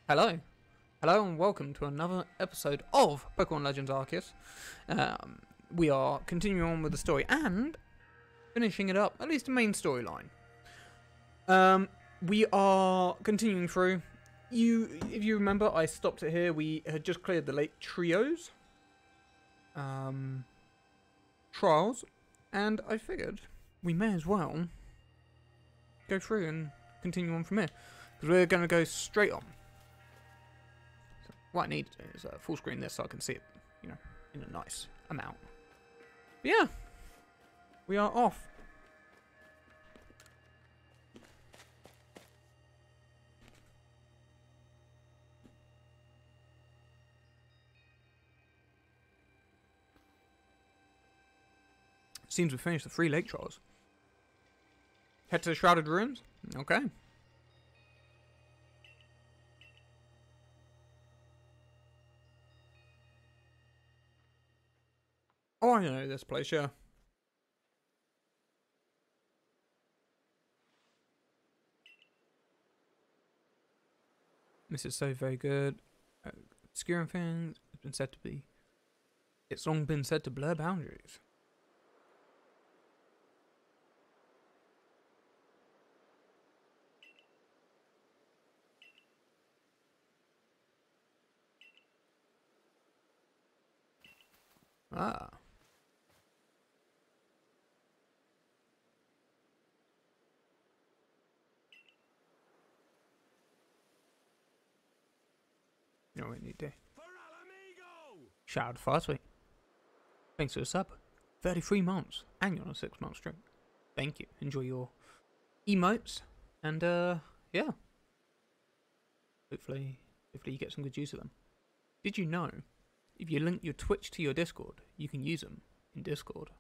Hello. Hello and welcome to another episode of Pokemon Legends Arceus. We are continuing on with the story and finishing it up, at least the main storyline. We are continuing through. If you remember, I stopped it here. We had just cleared the Lake Trios trials, and I figured we may as well go through and continue on from here, because we're going to go straight on. What I need to do is full screen this so I can see it, you know, in a nice amount. But yeah, we are off. Seems we've finished the 3 lake trials. Head to the Shrouded Ruins? Okay. Oh, I know this place, yeah. This is so very good. Obscuring things has been said to be... It's long been said to blur boundaries. Ah. You know what we need to do. Shout out fast week. Thanks for the sub. 33 months. And you're on a 6-month streak. Thank you. Enjoy your emotes. And yeah. Hopefully you get some good use of them. Did you know, if you link your Twitch to your Discord, you can use them in Discord?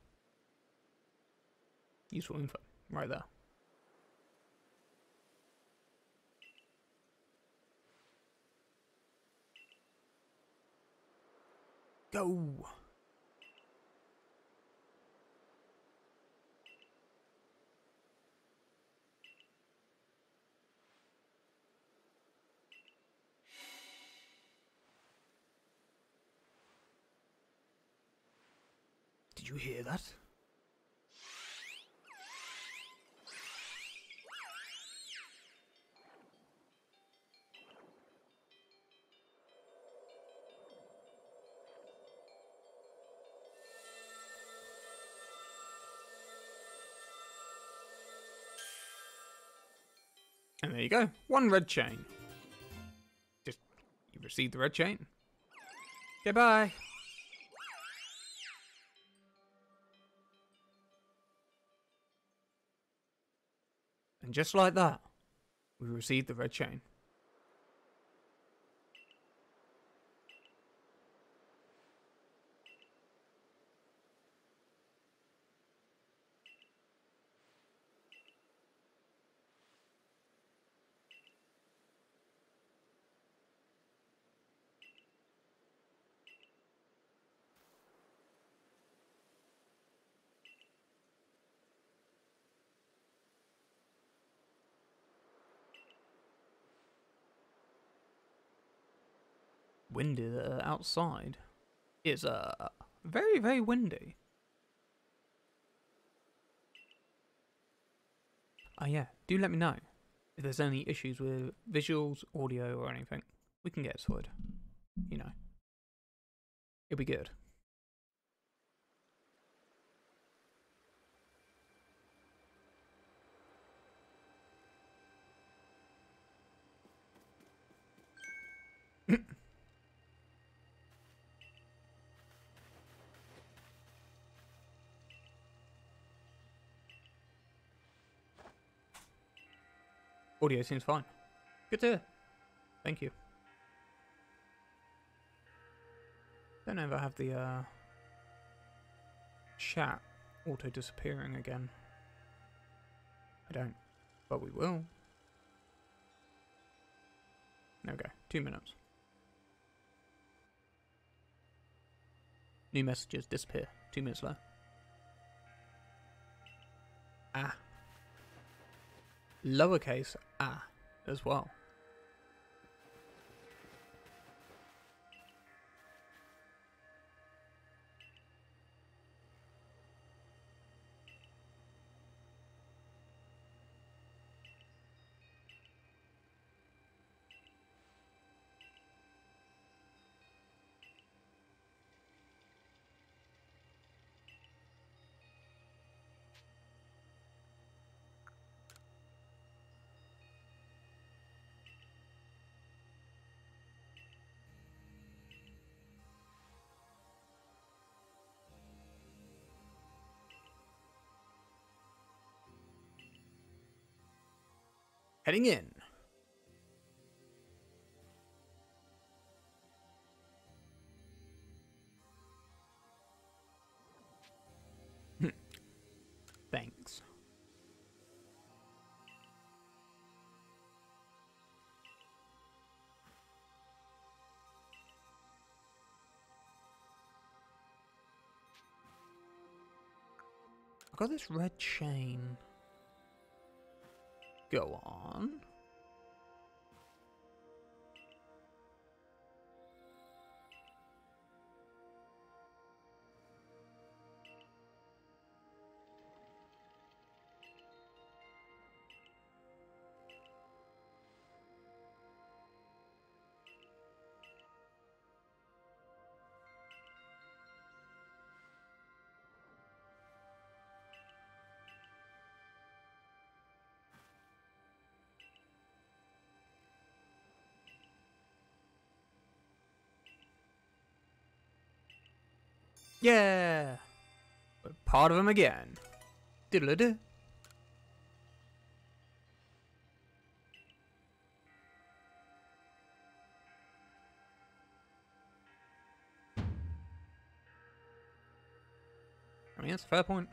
Useful info. Right there. Go! Did you hear that? And there you go. 1 red chain. Just, you received the red chain. Goodbye. And just like that, we received the red chain. Windy outside. It's very, very windy. Oh yeah, do let me know if there's any issues with visuals, audio or anything. We can get it sorted. You know. It'll be good. Audio seems fine. Good to hear. Thank you. Don't know if I have the chat auto disappearing again. I don't, but we will. There we go. 2 minutes. New messages disappear. 2 minutes later. Ah. Lowercase ah as well. Heading in. Thanks. I got this red chain. Go on. Yeah! We're part of them again. Diddle-a-doo. I mean, that's a fair point.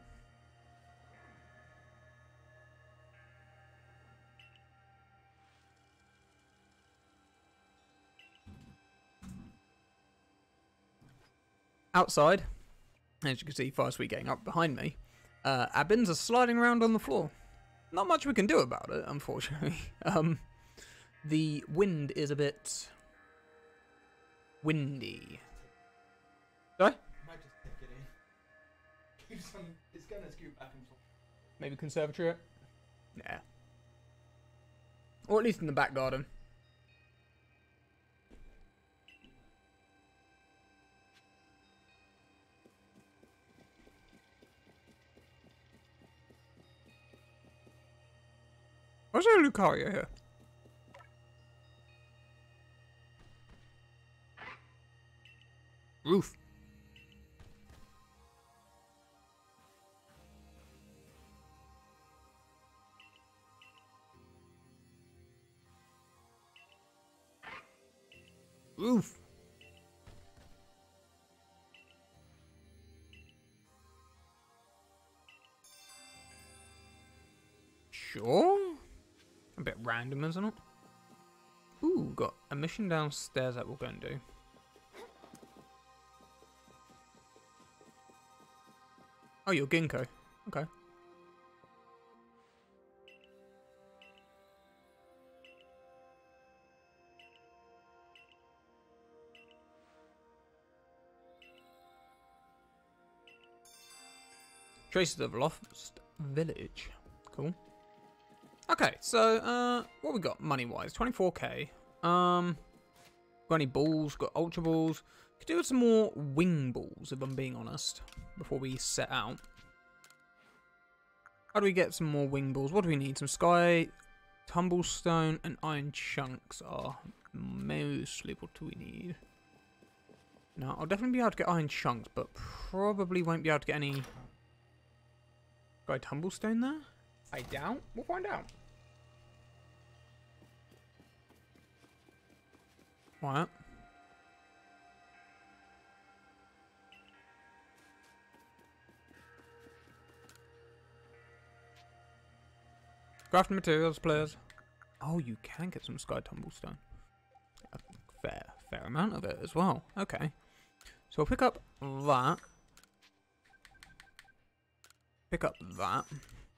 Outside, as you can see, Fire Sweet getting up behind me, our bins are sliding around on the floor. Not much we can do about it, unfortunately. The wind is a bit windy. Sorry? Might just take it in. It's gonna scoot back and forth. Maybe conservatory it? Nah. Or at least in the back garden. Why's there a Lucario here? Roof. Roof. Sure. A bit random, isn't it? Ooh, got a mission downstairs that we'll go and do. Oh, you're Ginkgo. Okay. Traces of Lost Village. Cool. Okay, so what we got money-wise? 24k. Got any balls? Got ultra balls. Could do with some more wing balls, if I'm being honest, before we set out. How do we get some more wing balls? What do we need? Some sky, tumblestone, and iron chunks are mostly what do we need. Now, I'll definitely be able to get iron chunks, but probably won't be able to get any sky tumblestone there. I doubt. We'll find out. What? Crafting materials, players. Oh, you can get some sky tumblestone. A fair amount of it as well. Okay. So I'll pick up that. Pick up that.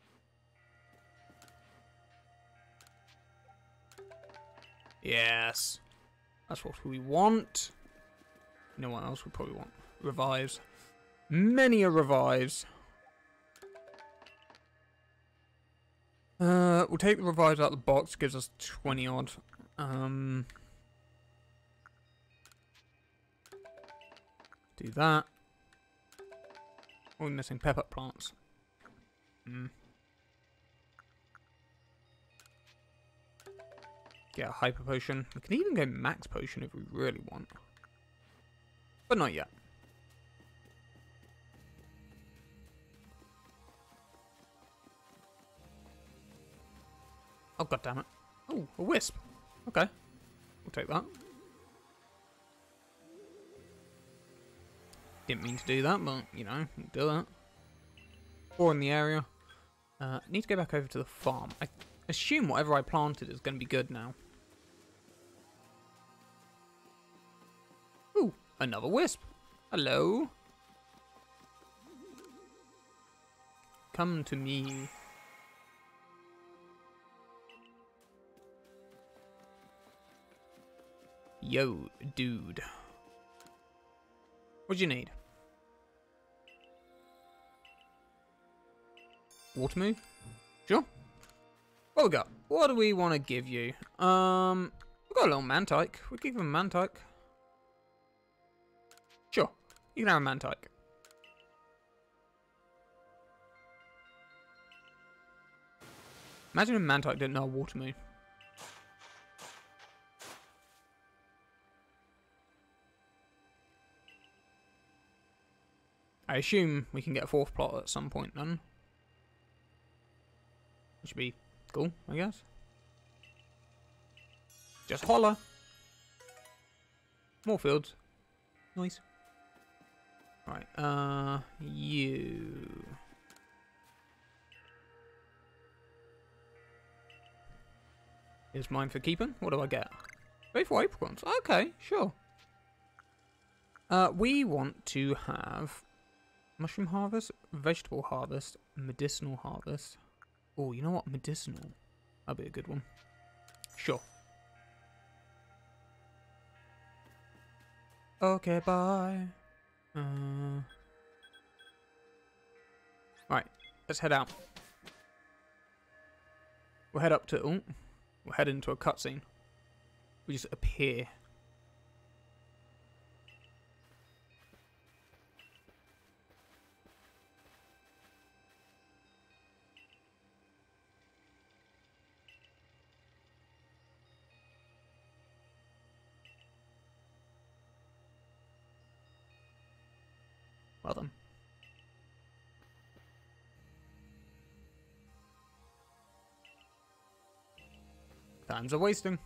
Yes. That's what we want. You know what else we probably want? Revives. Many a revives. We'll take the revives out of the box. Gives us 20 odd. Do that. We're missing pepper plants. Get a hyper potion. We can even go max potion if we really want. But not yet. Oh, god damn it. Oh, a wisp. Okay. We'll take that. Didn't mean to do that, but, you know, we'll do that. 4 in the area. Need to go back over to the farm. I assume whatever I planted is going to be good now. Ooh, another wisp. Hello. Come to me. Yo, dude. What do you need? Water move? Sure. What we got? What do we want to give you? We've got a little Mantike. We'll give him a Mantike. Sure. You can have a Mantike. Imagine if Mantike didn't know a water move. I assume we can get a 4th plot at some point then. Which would be cool, I guess. Just holler. More fields. Nice. Right, you. Is mine for keeping? What do I get? 34 apricots. Okay, sure. We want to have mushroom harvest, vegetable harvest, medicinal harvest. Oh, you know what? Medicinal. That'd be a good one. Sure. Okay, bye. Right, let's head out. We'll head up to... Oh, we'll head into a cutscene. We just appear. Well done. Times are wasting.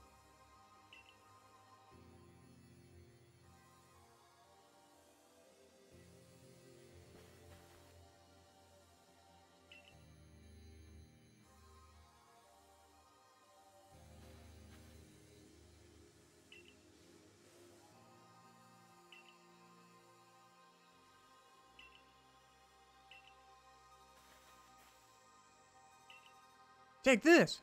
Take this!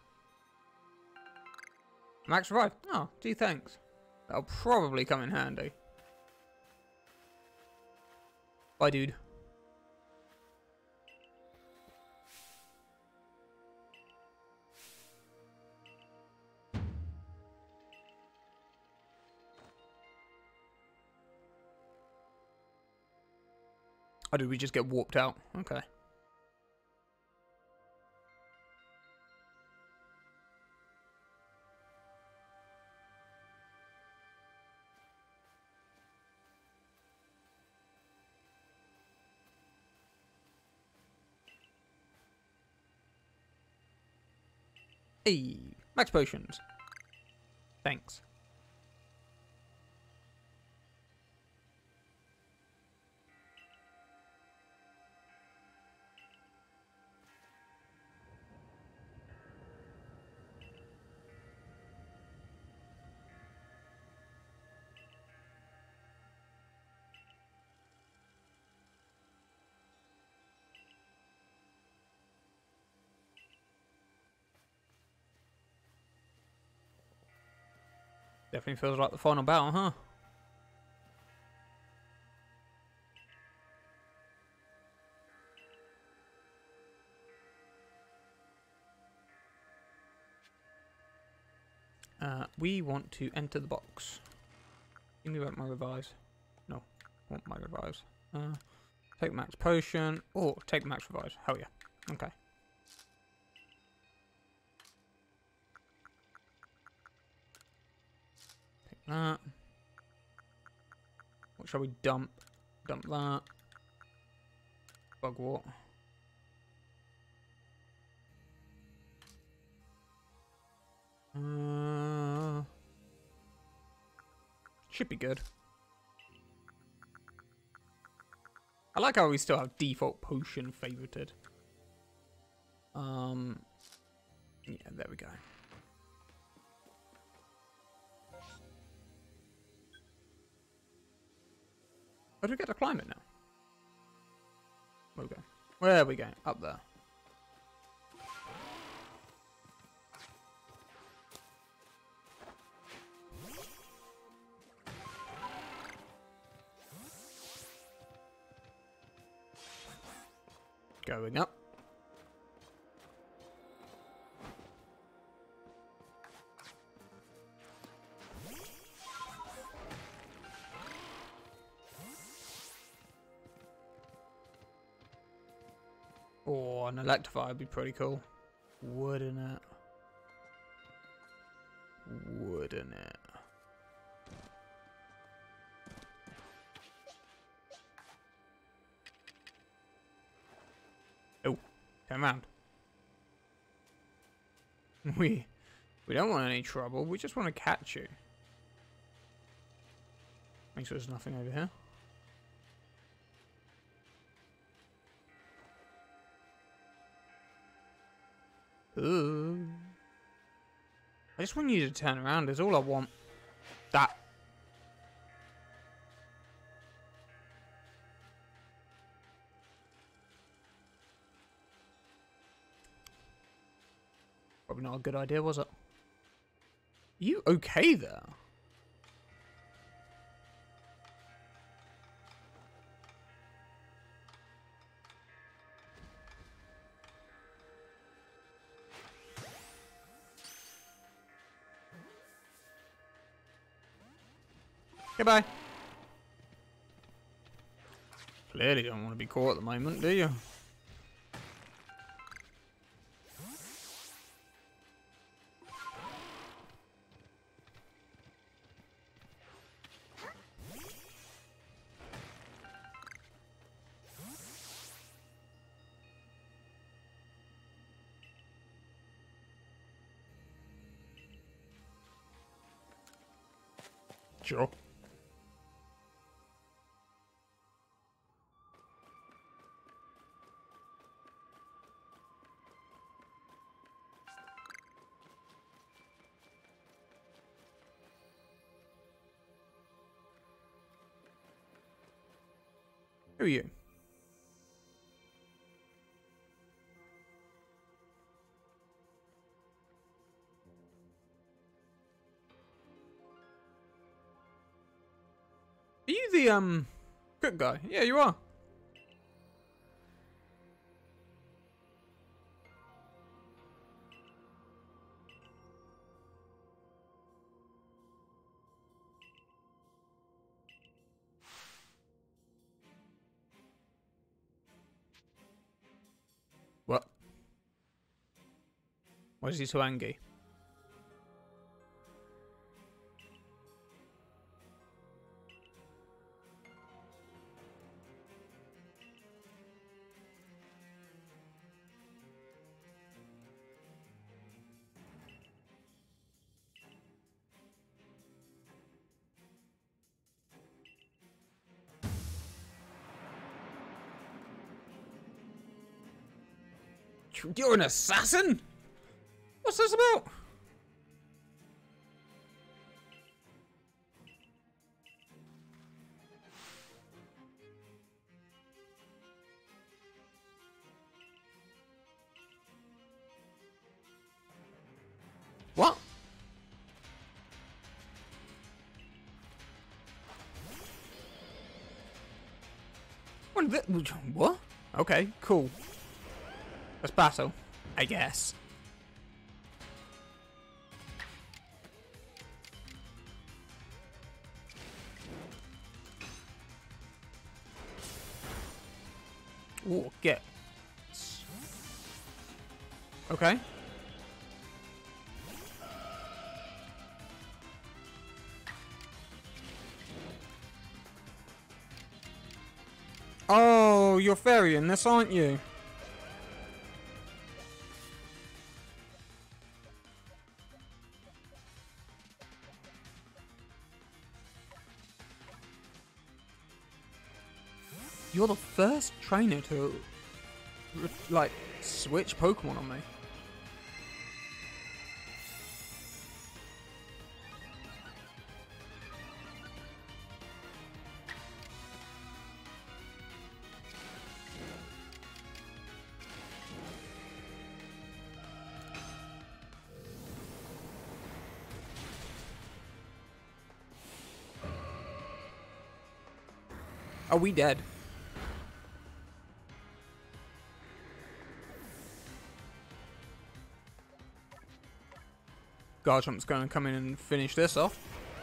Max revive. Oh, gee, thanks. That'll probably come in handy. Bye, dude. Oh, did we just get warped out? Okay. Hey, max potions. Thanks. Definitely feels like the final battle, huh? We want to enter the box. Give me back my revives. No, I want my revives. Take max potion. Oh, take max revives. Hell yeah. Okay. Take that. What shall we dump? Dump that. Bugwort. Should be good. I like how we still have default potion favorited. Yeah, there we go. Where do we get to climb it now? Where we go? Where are we going? Up there. Going up. Oh, an electrify would be pretty cool. Wouldn't it? Wouldn't it? Oh, turn around. We don't want any trouble. We just want to catch you. Make sure there's nothing over here. Ooh. I just want you to turn around is all I want. That. Probably not a good idea, was it? You okay there? Goodbye. Clearly don't want to be caught at the moment, do you? Sure. Who are you? Are you the good guy? Yeah, you are. What? Why is he so angry? You're an assassin? What's this about? What? What? Okay, cool. Let's battle, I guess. Ooh, get. Okay. Oh, you're ferrying this, aren't you? You're the first trainer to, like, switch Pokemon on me. Are we dead? Garchomp's going to come in and finish this off.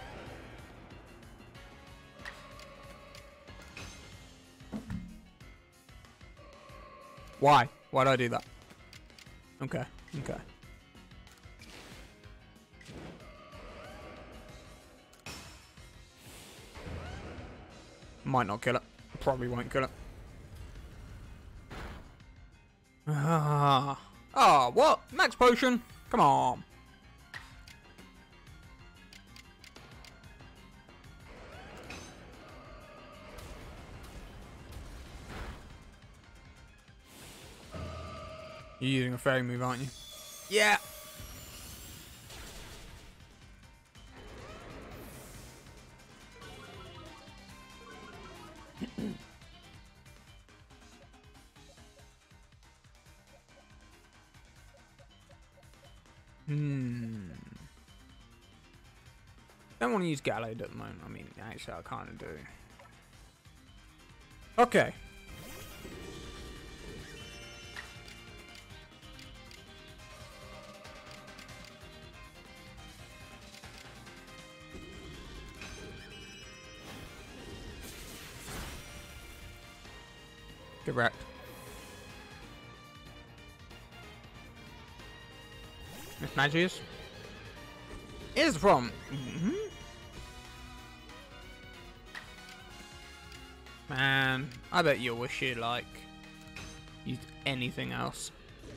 Why? Why did I do that? Okay, okay. Might not kill it. Probably won't kill it. Ah, what? Max potion? Come on. You're using a fairy move, aren't you? Yeah. Don't want to use Gallade at the moment. I mean, actually, I kind of do. Okay. Correct. Miss Magius? Here's the problem. Man, I bet you wish you like used anything else.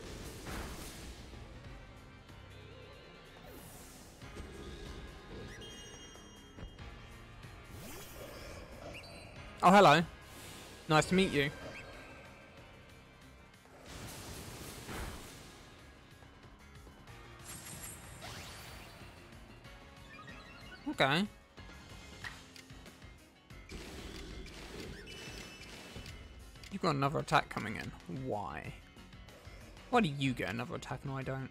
Oh, hello. Nice to meet you. Okay. You've got another attack coming in. Why? Why do you get another attack and I don't?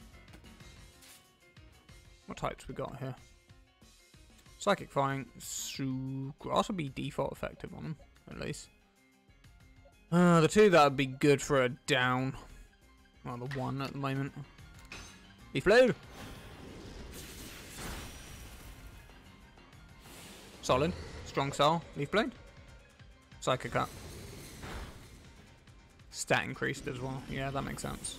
What types we got here? Psychic Firing. Grass would be default effective on them, at least. The two that would be good for a down. Well, the one at the moment. Leaf Blade. Solid. Strong Soul. Leaf Blade. Psychic Cut. Stat increased as well. Yeah, that makes sense.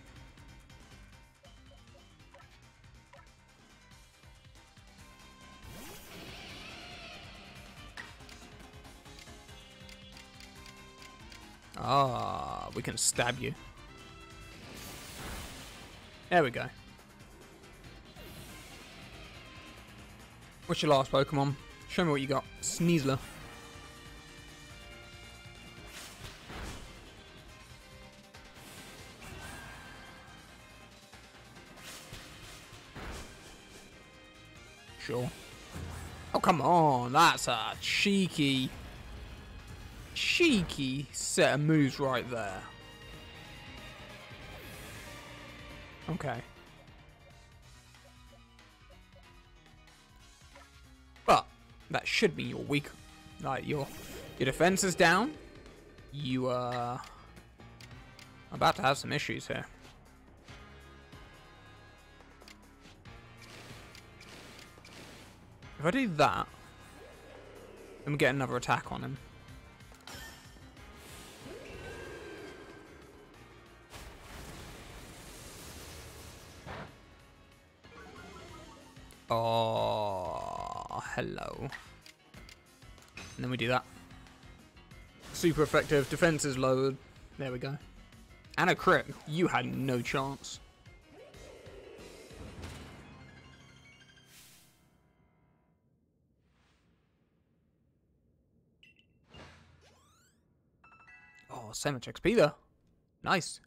Ah, we can stab you. There we go. What's your last Pokemon? Show me what you got. Sneasler. Sure. Oh, come on. That's a cheeky set of moves right there. Okay. But that should mean you're weak. Like your defense is down. You are about to have some issues here. If I do that, then we get another attack on him. Oh, hello. And then we do that. Super effective. Defense is lowered. There we go. And a crit. You had no chance. Oh, so much XP there. Nice.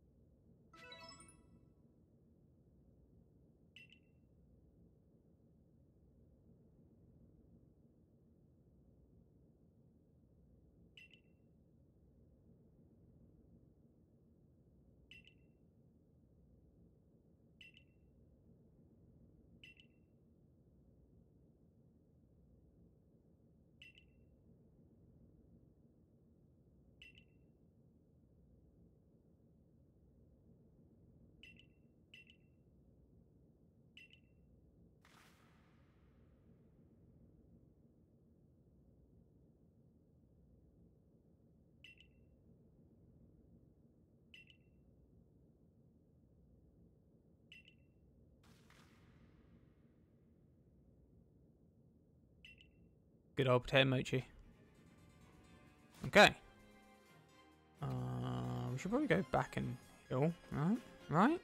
Good old potato mochi. Okay. We should probably go back and heal, right? Right?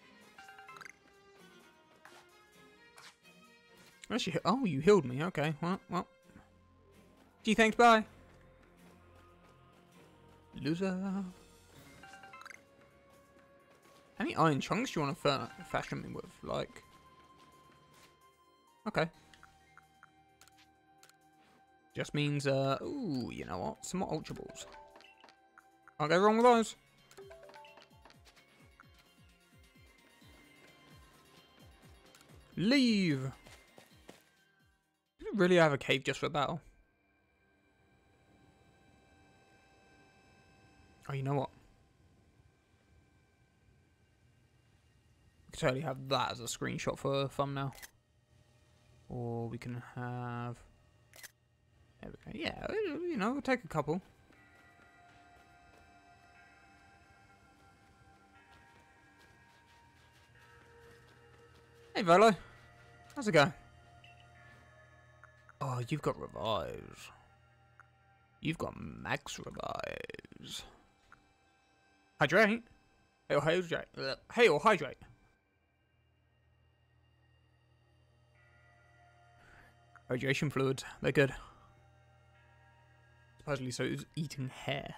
Actually, oh, you healed me. Okay, well. Gee, thanks, bye. Loser. How many iron chunks do you want to fashion me with? Like, okay. Just means, ooh, you know what? Some more Ultra Balls. Can't go wrong with those. Leave. Did we really have a cave just for a battle? Oh, you know what? We could totally have that as a screenshot for thumbnail. Or we can have... There we go. Yeah, you know, we'll take a couple. Hey, Volo. How's it going? Oh, you've got revives. You've got max revives. Hydrate? Hey, or hydrate. Hey, or hydrate. Hydration fluids. They're good. Supposedly so it's eating hair.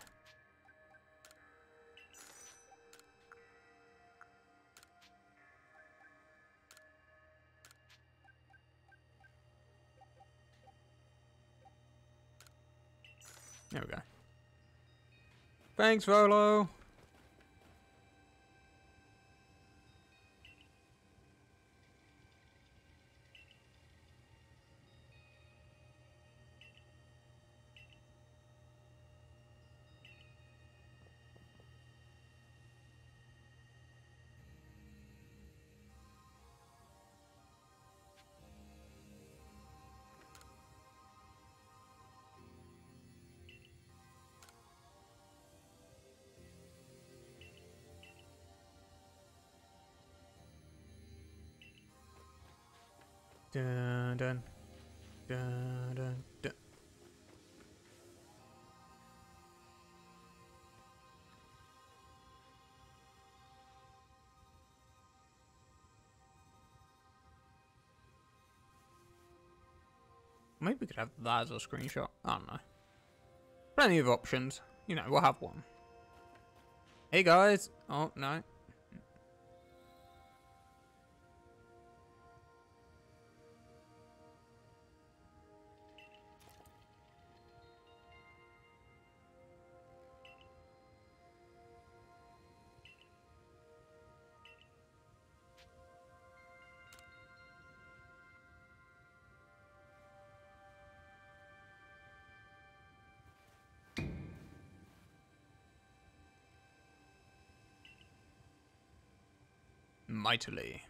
There we go. Thanks, Volo. Dun, dun, dun, dun, dun. Maybe we could have that as a screenshot. I don't know. Plenty of options. You know, we'll have one. Hey guys. Oh, no. Mightily.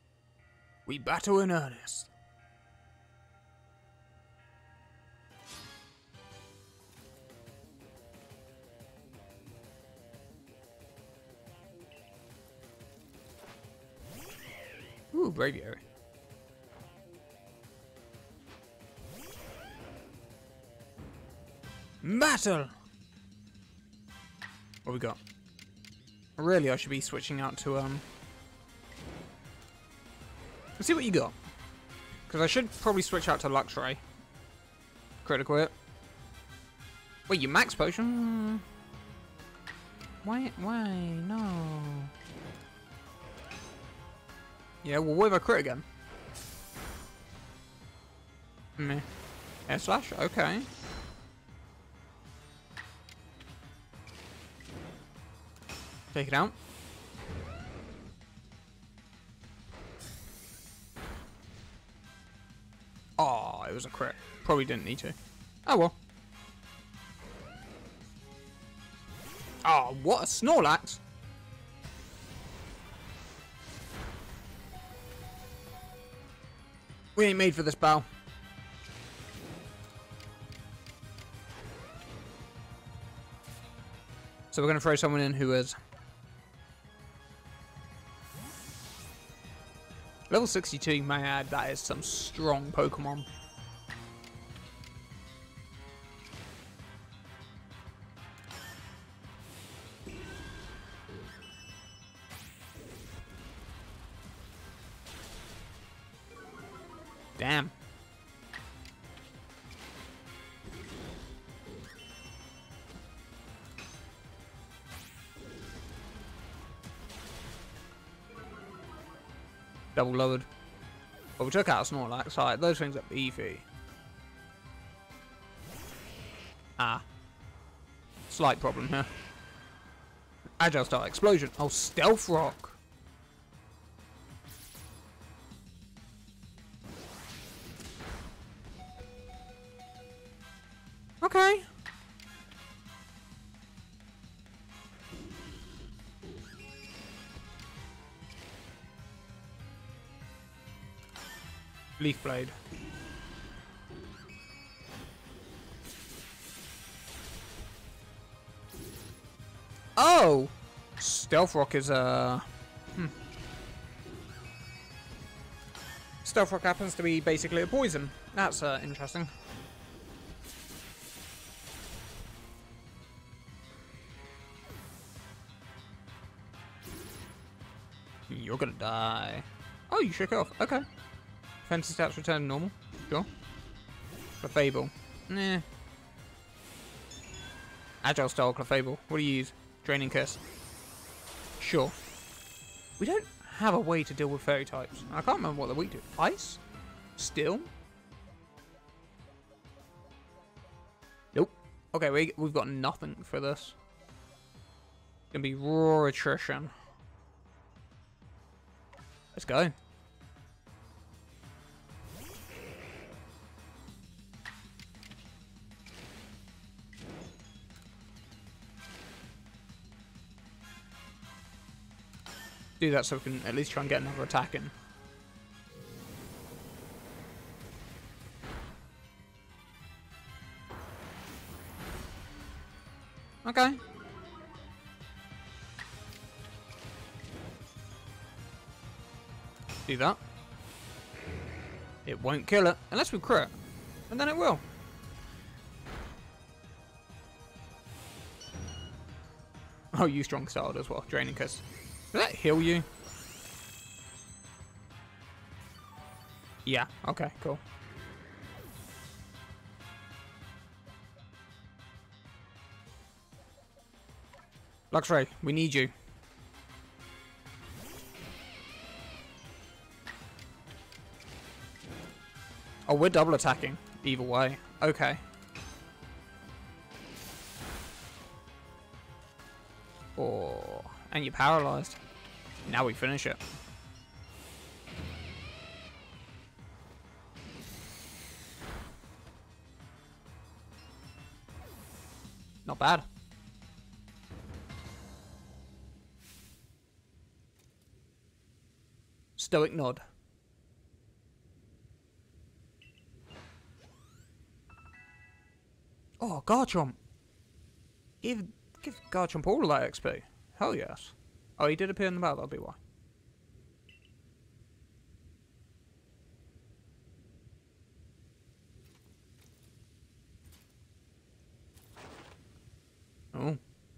We battle in earnest. Ooh, Braviary. Battle! What we got? Really, I should be switching out to, Let's see what you got. Because I should probably switch out to Luxray. Critical hit. Wait, you max potion? Why? No. Yeah, well, what if I crit again? Meh. Air slash? Okay. Take it out. Oh, it was a crit. Probably didn't need to. Oh well. Oh, what a Snorlax! We ain't made for this battle. So we're going to throw someone in who is level 62, may I add, that is some strong Pokemon. Damn. Double lowered. But we took out Snorlax. Alright, those things are beefy. Ah. Slight problem here. Agile Style Explosion. Oh, Stealth Rock. Okay. Leaf Blade. Oh! Stealth Rock is Stealth Rock happens to be basically a poison. That's interesting. You're gonna die. Oh, you shook it off. Okay. Defensive stats return to normal. Sure. Clefable. Nah. Agile Style Clefable. What do you use? Draining Curse. Sure. We don't have a way to deal with fairy types. I can't remember what the weak do. Ice? Still? Nope. Okay, we've got nothing for this. It's gonna be raw attrition. Let's go. Do that so we can at least try and get another attack in. Okay. Do that. It won't kill it unless we crit, and then it will. Oh, you strong styled as well, draining curse. Does that heal you? Yeah. Okay. Cool. Luxray, we need you. Oh, we're double attacking either way. Okay. Oh, and you're paralyzed. Now we finish it. Not bad. Stoic nod. Oh, Garchomp. Give Garchomp all of that XP. Hell yes. Oh, he did appear in the battle, that'll be why. Oh.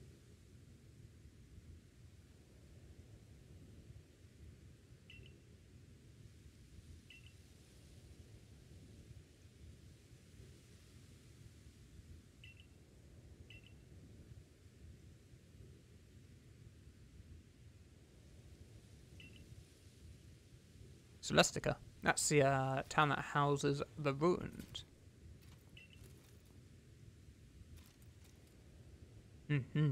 Celestica. That's the town that houses the ruins. Mm-hmm.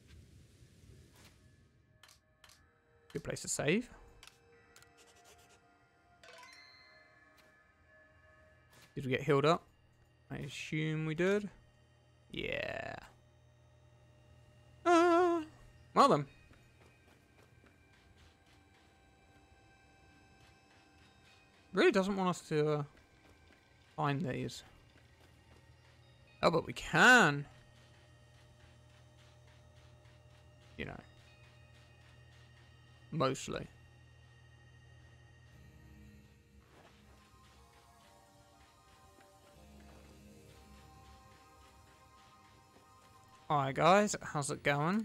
Good place to save. Did we get healed up? I assume we did. Yeah. Well then. Really doesn't want us to find these. Oh, but we can. You know. Mostly. Alright guys, how's it going?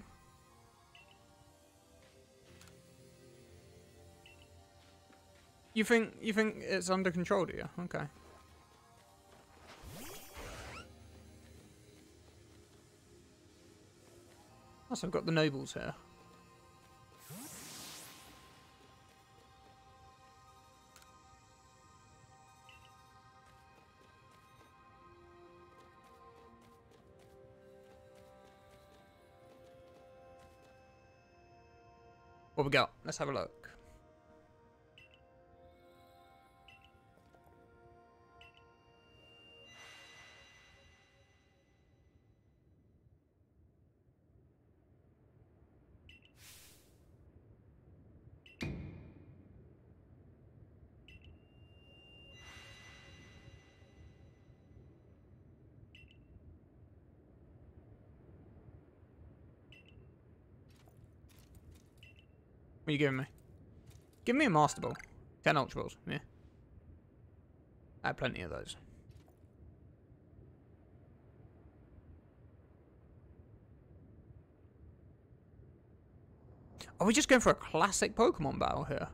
You think it's under control, do you? Okay. Plus I've got the nobles here. What we got? Let's have a look. What are you giving me? Give me a Master Ball. 10 Ultra Balls. Yeah. I have plenty of those. Are we just going for a classic Pokemon battle here?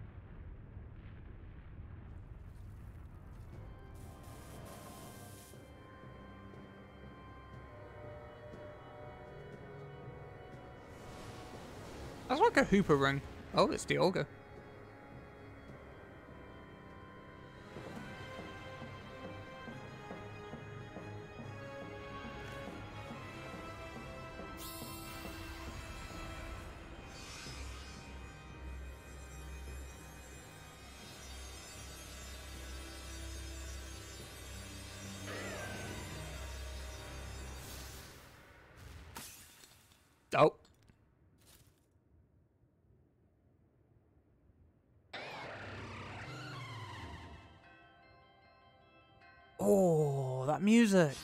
That's like a Hooper ring. Oh, it's the Olga. Oh. Oh, that music.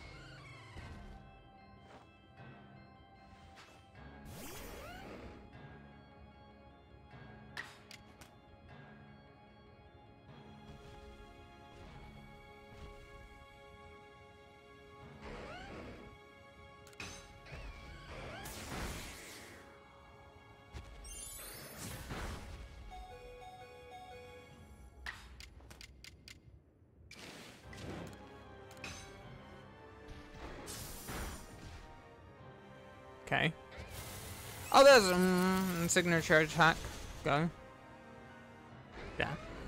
Okay. Oh, there's a signature attack. Go. Yeah.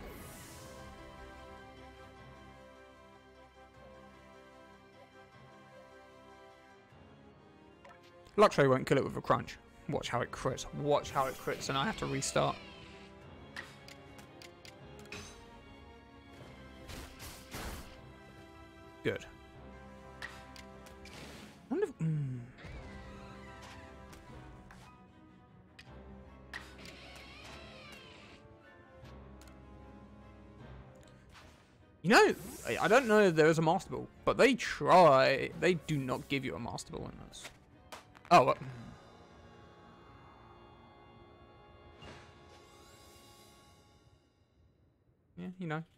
Luxray won't kill it with a crunch. Watch how it crits. Watch how it crits, and I have to restart. Good. I wonder if, You know, I don't know if there is a Master Ball, but they try. They do not give you a Master Ball in this. Oh, well. Yeah, you know.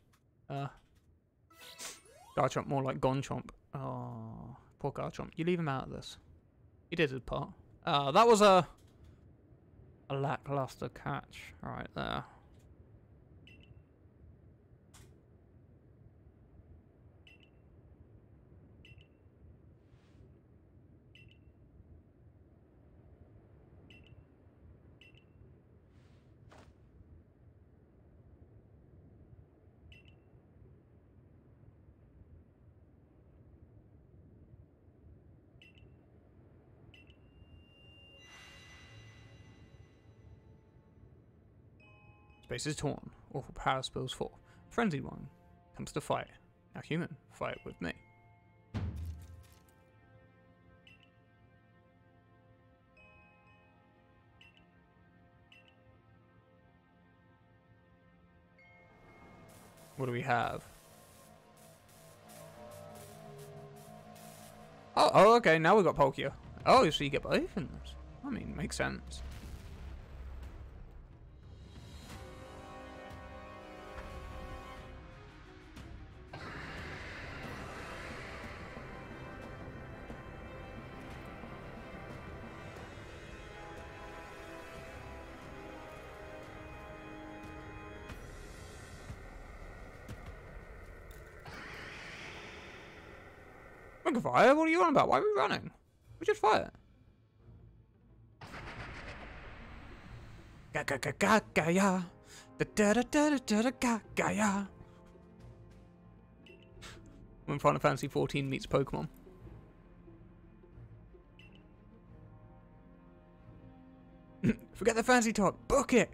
Garchomp more like Gonchomp. Oh, poor Garchomp. You leave him out of this. He did his part. That was a lackluster catch right there. Space is torn. Awful power spills forth. Frenzied one comes to fight. Now human, fight with me. What do we have? Oh, okay, now we've got Palkia. Oh, so you get both in this. I mean, makes sense. We can fire? What are you on about? Why are we running? We just fire. Ga-ga-ga-ga-ga-ya. Da-da-da-da-da-da-ga-ga-ya. When Final Fantasy 14 meets Pokemon. Forget the fancy talk. Book it.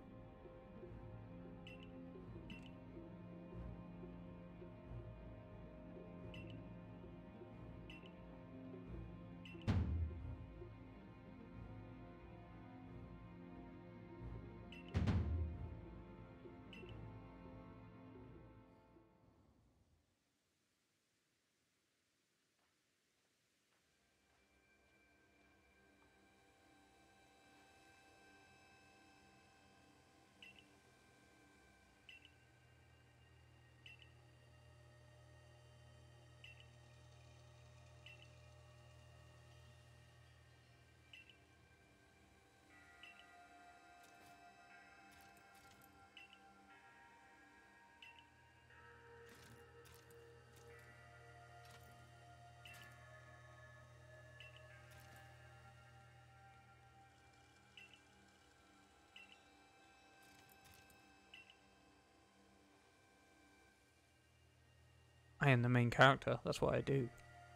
I am the main character. That's what I do.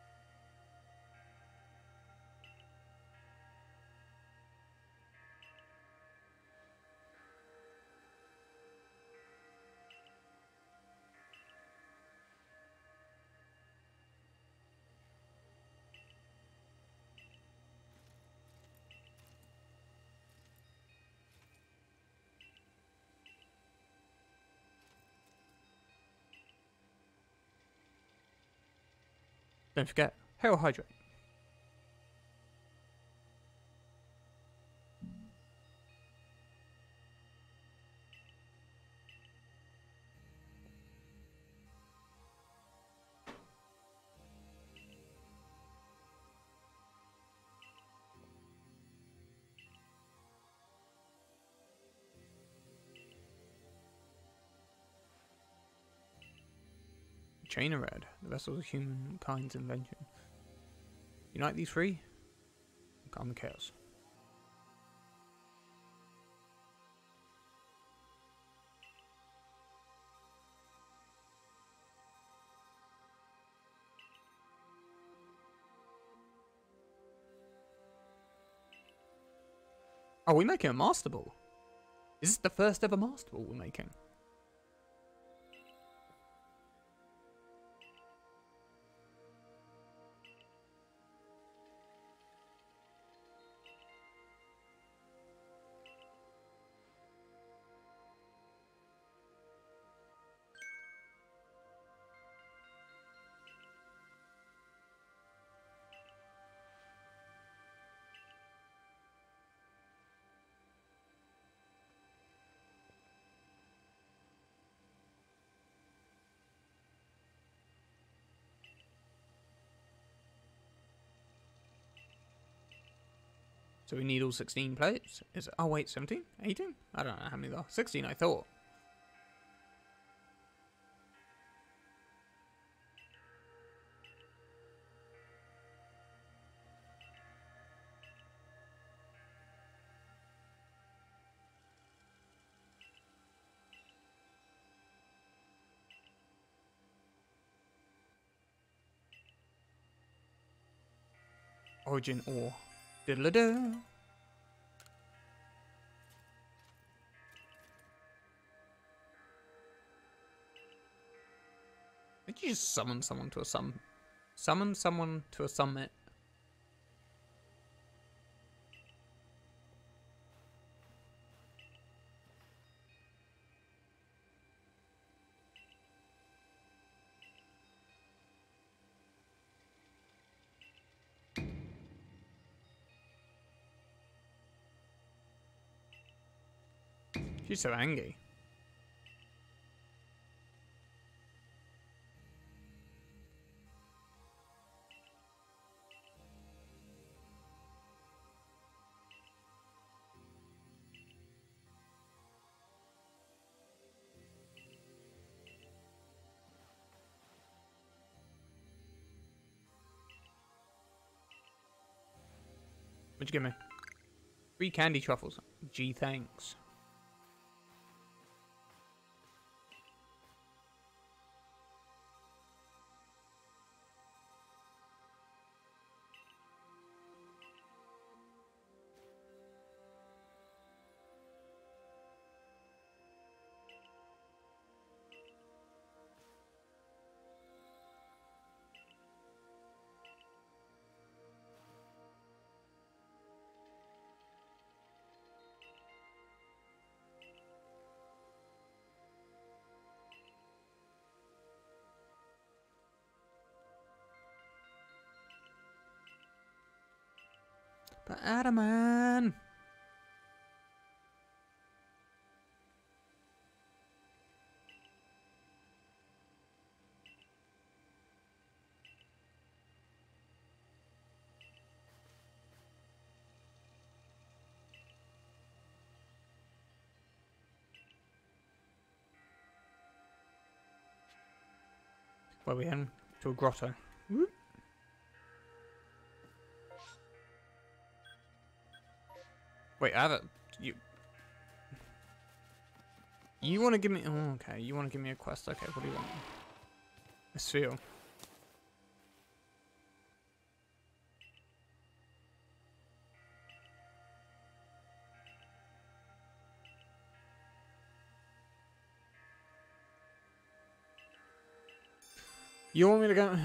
Don't forget, Hail Hydrate. Chain of Red, the vessel of humankind's invention. Unite these three, and calm the chaos. Oh, we're making a Master Ball. Is this the first ever Master Ball we're making? So we need all 16 plates. Is it? Oh wait, 17? 18? I don't know how many there are. 16 I thought. Origin ore. Diddle-a-doo. Did you just summon someone to a summon someone to a summit? She's so angry. What'd you give me? 3 candy truffles. Gee, thanks. But Adaman! Where are we heading? To a grotto. Whoop. Wait, I have a... You want to give me... Oh, okay, you want to give me a quest. Okay, what do you want? A sphere. You want me to go...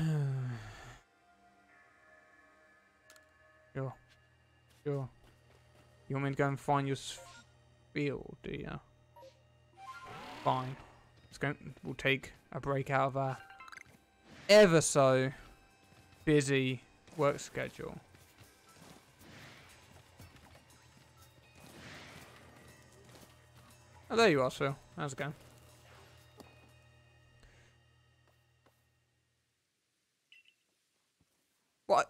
Sure. Sure. You want me to go and find your field, do you? Fine. We'll take a break out of our ever so busy work schedule. Oh, there you are, Phil. How's it going? What?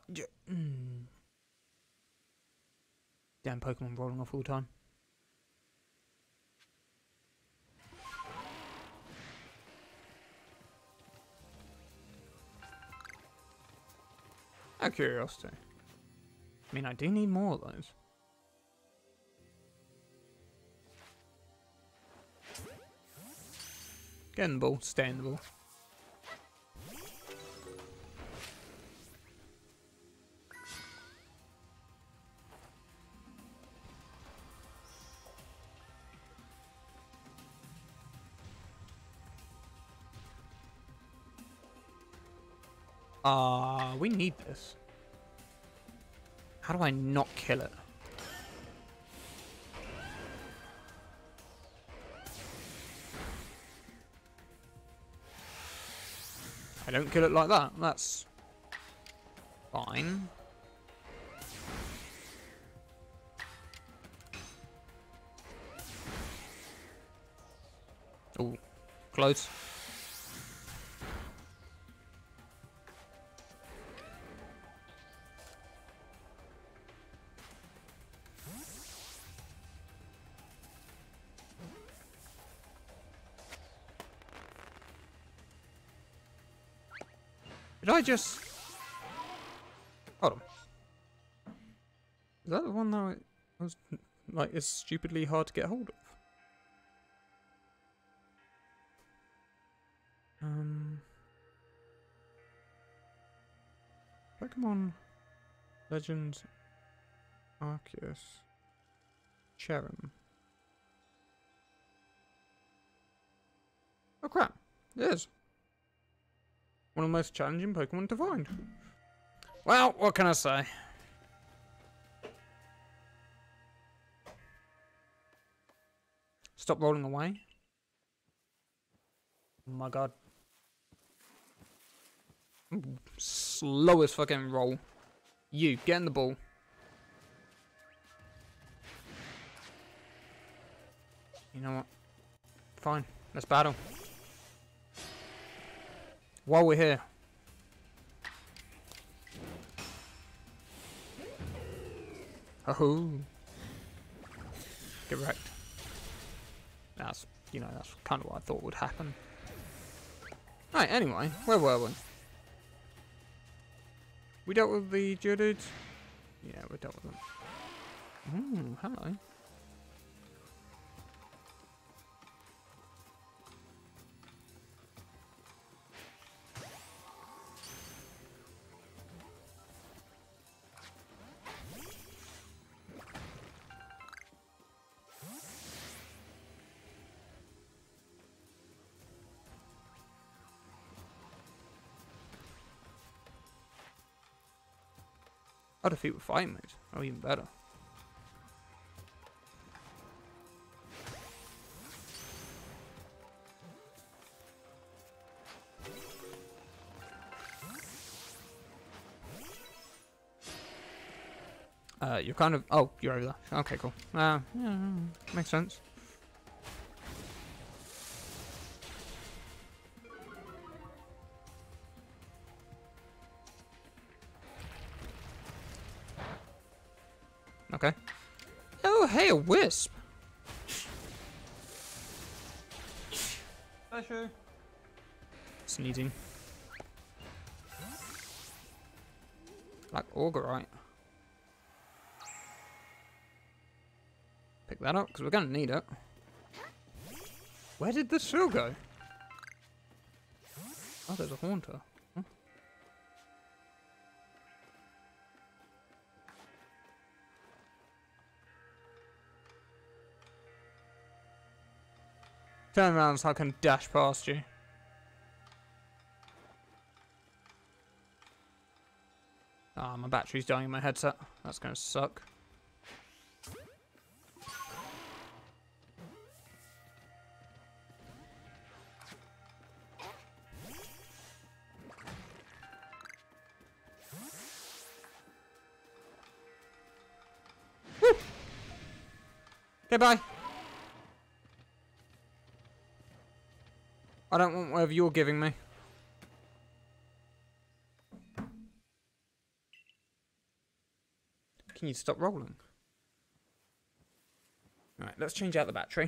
Damn Pokemon rolling off all the time. Out of curiosity. I mean, I do need more of those. Get in the ball, stay in the ball. We need this. How do I not kill it? I don't kill it like that. That's fine. Oh, close. Did I just... Hold on. Is that the one that was, like, is stupidly hard to get hold of? Pokemon Legends Arceus Cherim. Oh crap, it is. One of the most challenging Pokemon to find. Well, what can I say? Stop rolling away. Oh my god. Slowest fucking roll. You, get in the ball. You know what? Fine, let's battle. While we're here. Oh. Get wrecked. That's, you know, that's kind of what I thought would happen. Right, anyway, where were we? We dealt with the Geodudes? Yeah, we dealt with them. Ooh, hello. I'll defeat with fighting moves. Oh, even better. You're kind of... Oh, you're over there. Okay, cool. Yeah, makes sense. Okay. Oh, hey, a wisp. Sure. Sneezing. Like Augerite. Pick that up, because we're going to need it. Where did the shell go? Oh, there's a Haunter. Huh? Turn around so I can dash past you. Ah, my battery's dying in my headset. That's going to suck. Woo! Okay, bye. I don't want whatever you're giving me. Can you stop rolling? Alright, let's change out the battery.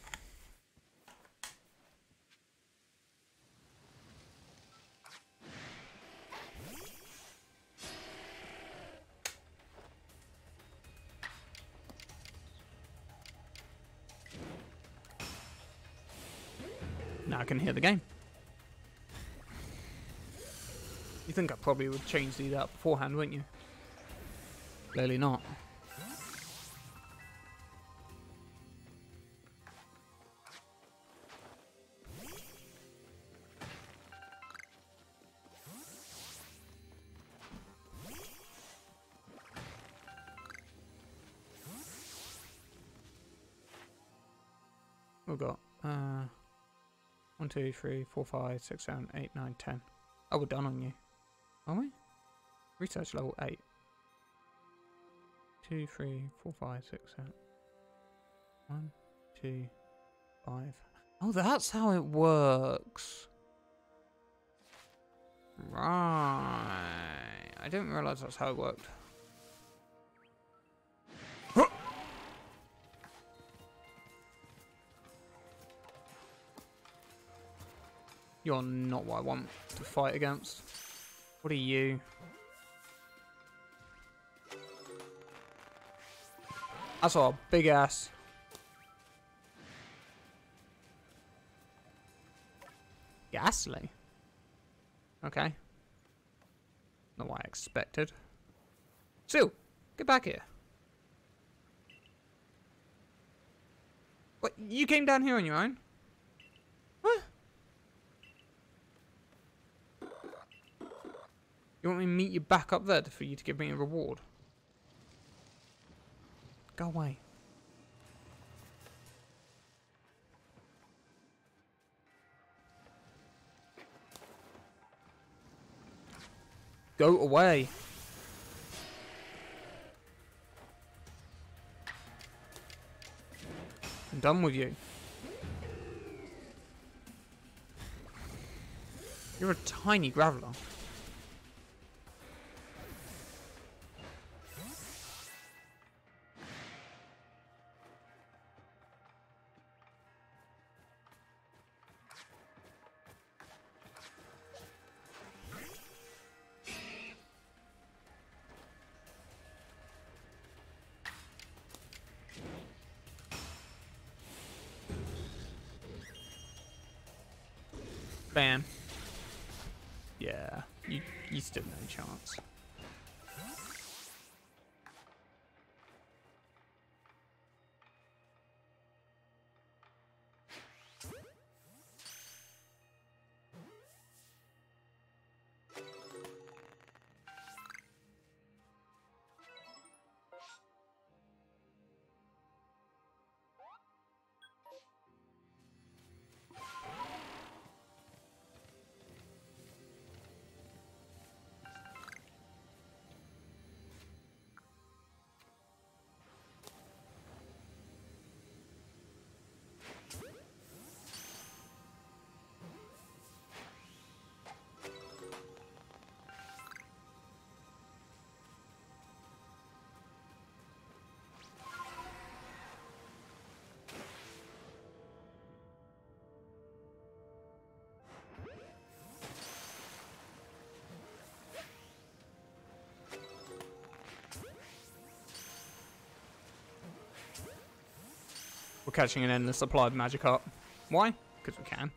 Now I can hear the game. You think I probably would change these out beforehand, wouldn't you? Clearly not. We've got 1, 2, 3, 4, 5, 6, 7, 8, 9, 10. Oh, we're done on you. Are we? Research level 8. 2, 3, 4, 5, 6, 7. 1, 2, 5. Oh, that's how it works. Right. I didn't realise that's how it worked. You're not what I want to fight against. What are you? I saw a big ass. Ghastly. Okay. Not what I expected. Sue, get back here. What? You came down here on your own? What? You want me to meet you back up there for you to give me a reward? Go away. Go away. I'm done with you. You're a tiny graveler. Bam. Yeah, you stood no chance. We're catching an endless supply of magic up. Why? Because we can.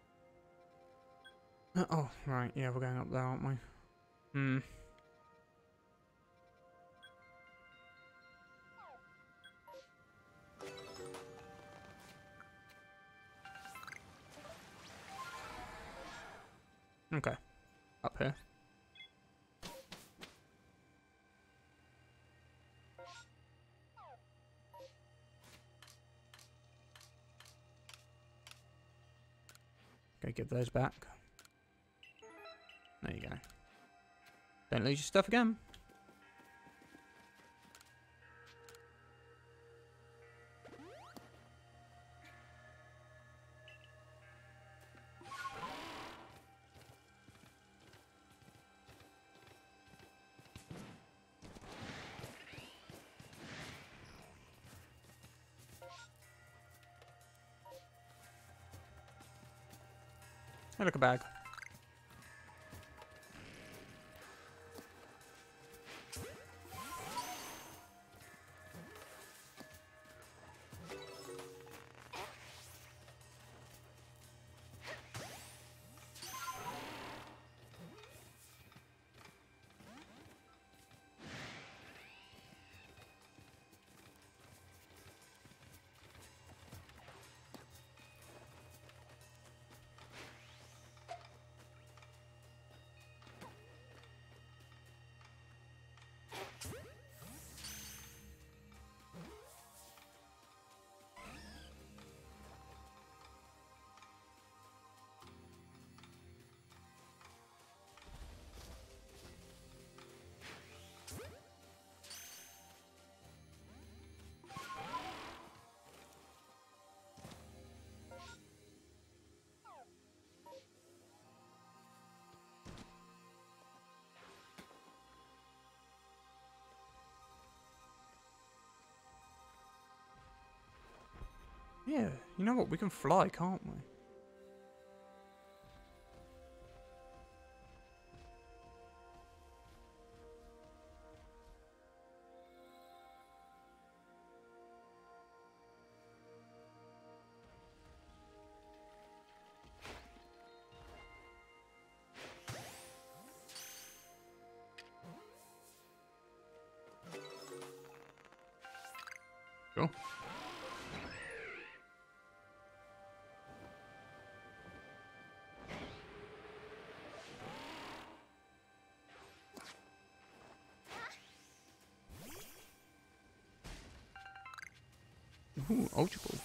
Oh, right. Yeah, we're going up there, aren't we? Hmm. Okay. Up here. Okay, give those back. There you go. Don't lose your stuff again. Hey, look, a bag. Yeah, you know what? We can fly, can't we? Sure. Ooh, Ultra Ball.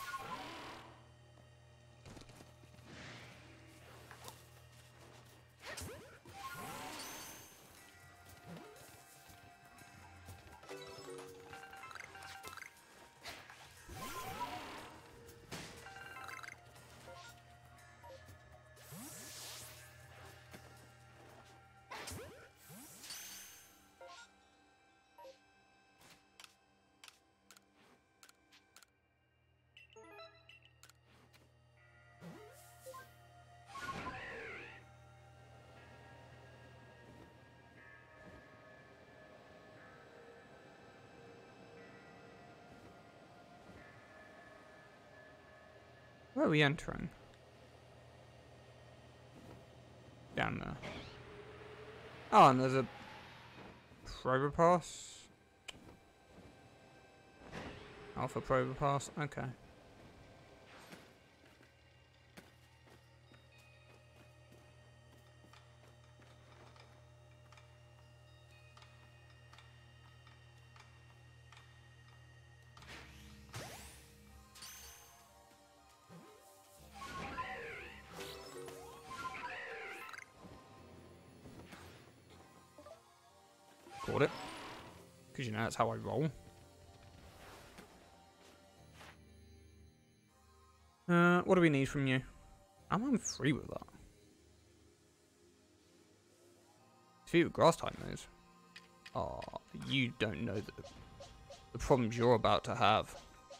Where are we entering? Down there. Oh, and there's a Probopass. Alpha Probopass. Okay. Caught it. Because you know that's how I roll. What do we need from you? I'm free with that. Few grass type moves. Oh, you don't know the problems you're about to have.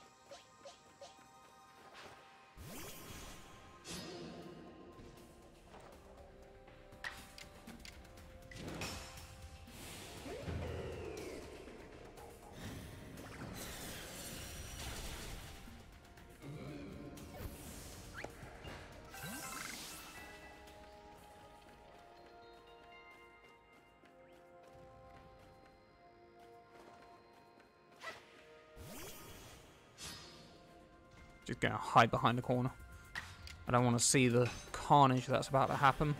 Just gonna hide behind the corner. I don't want to see the carnage that's about to happen.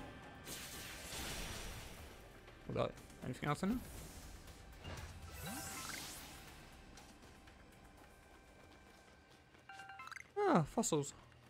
Without anything else in it? Ah, fossils.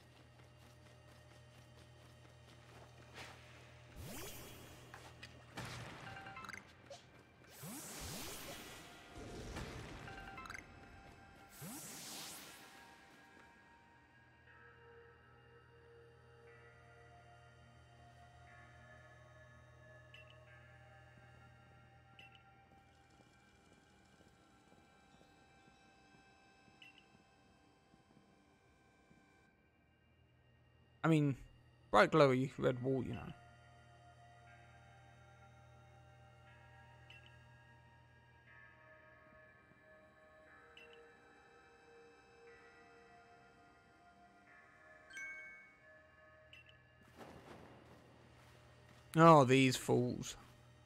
I mean, bright glowy red wall, you know. Oh, these fools.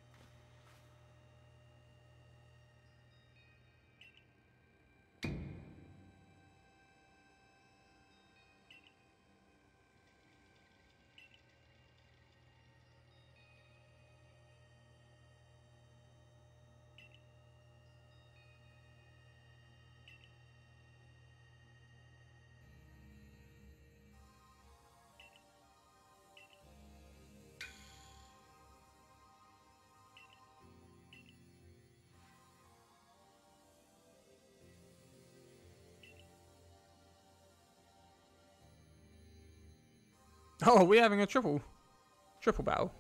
Oh, we're having a triple battle.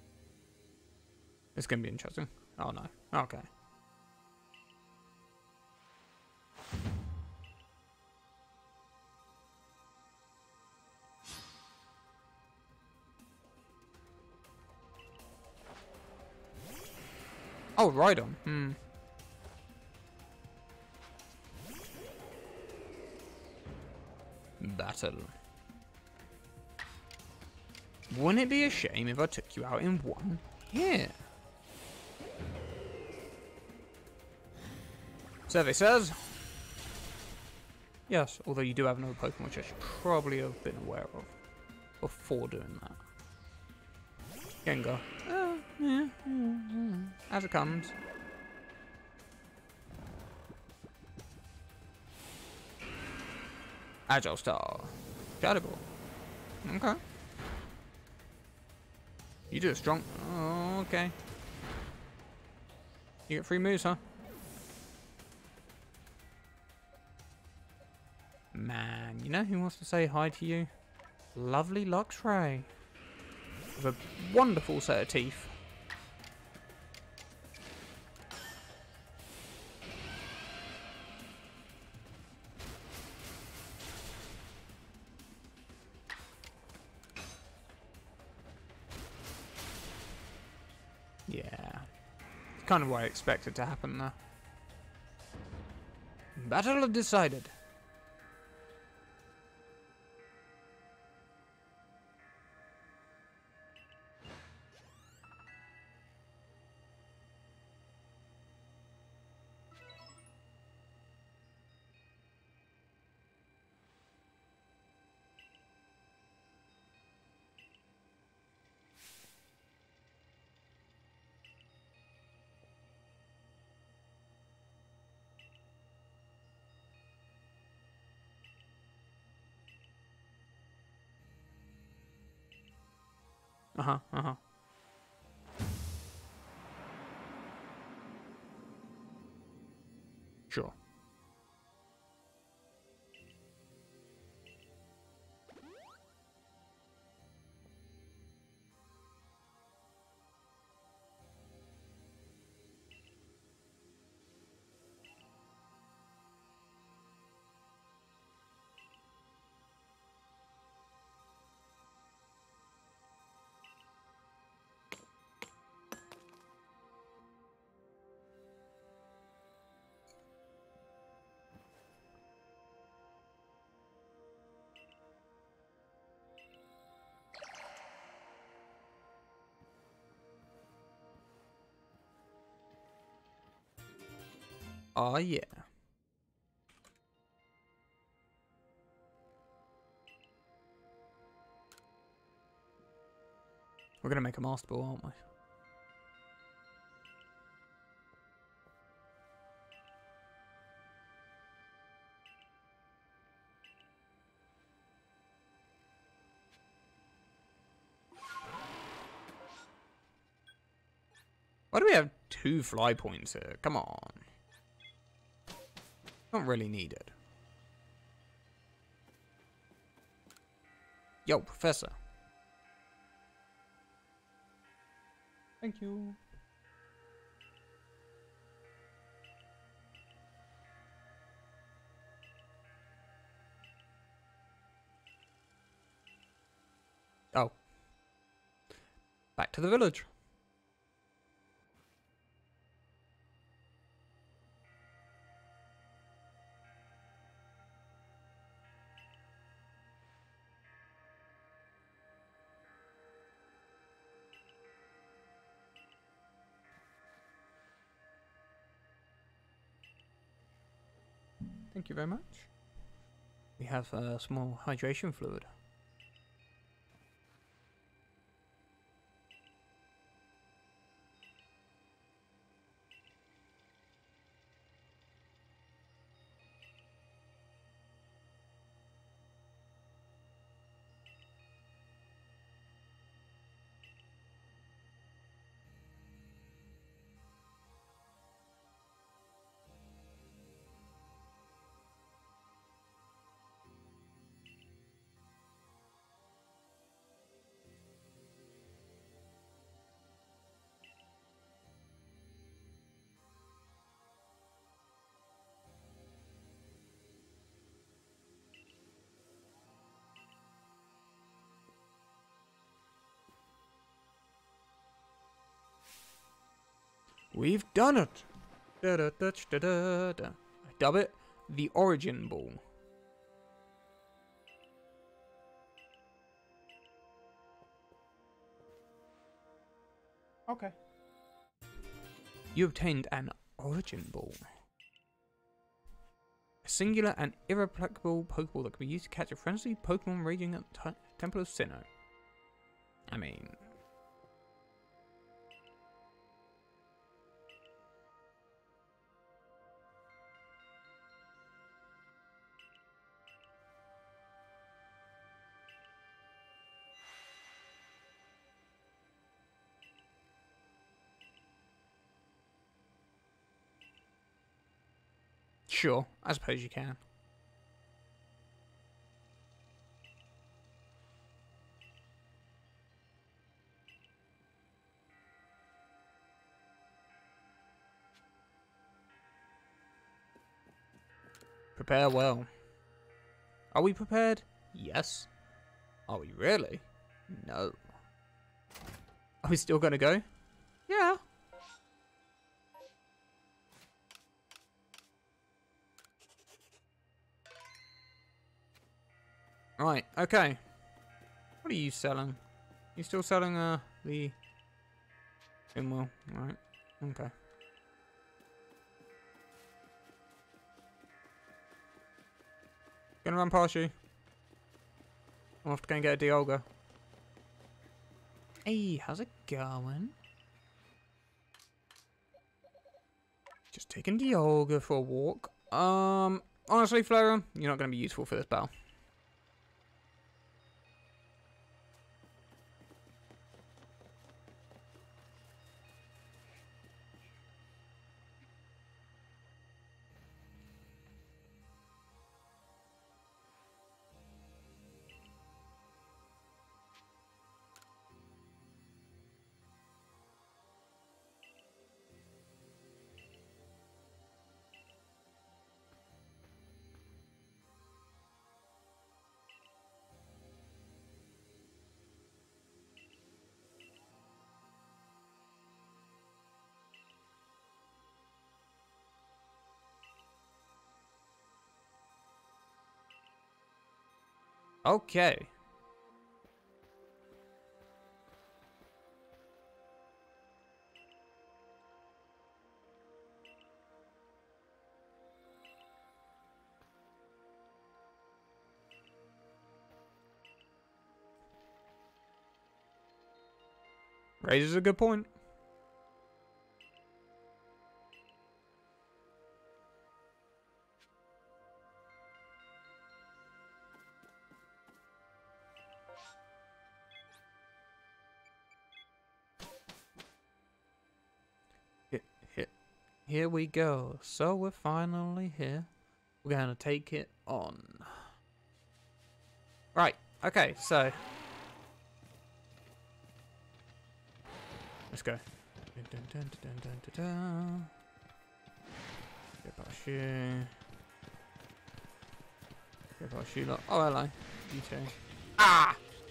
It's gonna be interesting. Oh no. Okay. Oh, right on. Hmm. Battle. Wouldn't it be a shame if I took you out in one hit? Survey says. Yes, although you do have another Pokemon which I should probably have been aware of before doing that. Gengar. As it comes. Agile Star. Shadow Ball. Okay. You do it strong. Oh, okay. You get 3 moves, huh? Man, you know who wants to say hi to you? Lovely Luxray. With a wonderful set of teeth. Yeah. It's kind of what I expected to happen there. Battle decided. Uh-huh. Sure. Oh, yeah. We're gonna make a Master Ball, aren't we? Why do we have 2 fly points here? Come on. Not really needed. Yo, Professor. Thank you. Oh. Back to the village. Thank you very much. We have some more hydration fluid. We've done it! I dub it the Origin Ball. Okay. You obtained an Origin Ball. A singular and irreplicable Pokeball that can be used to catch a friendly Pokemon raging at the Temple of Sinnoh. I mean... Sure, I suppose you can. Prepare well. Are we prepared? Yes. Are we really? No. Are we still gonna go? Yeah. Right, okay. What are you selling? You still selling the pinwheel? Right, okay. Gonna run past you. I'll have to go and get a Dialga. Hey, how's it going? Just taking Dialga for a walk. Honestly, Flora, you're not gonna be useful for this battle. Okay. Raises a good point. Here we go. So we're finally here. We're gonna take it on. Right. Okay. So let's go. Get past you. Get past you. Lot. Oh, hello. You too. Ah!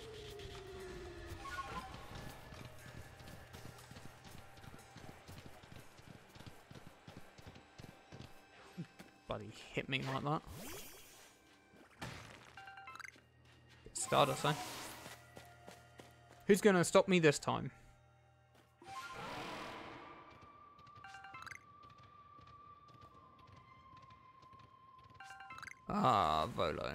Bloody hit me like that. Get Stardust, eh? Who's gonna stop me this time? Ah, Volo.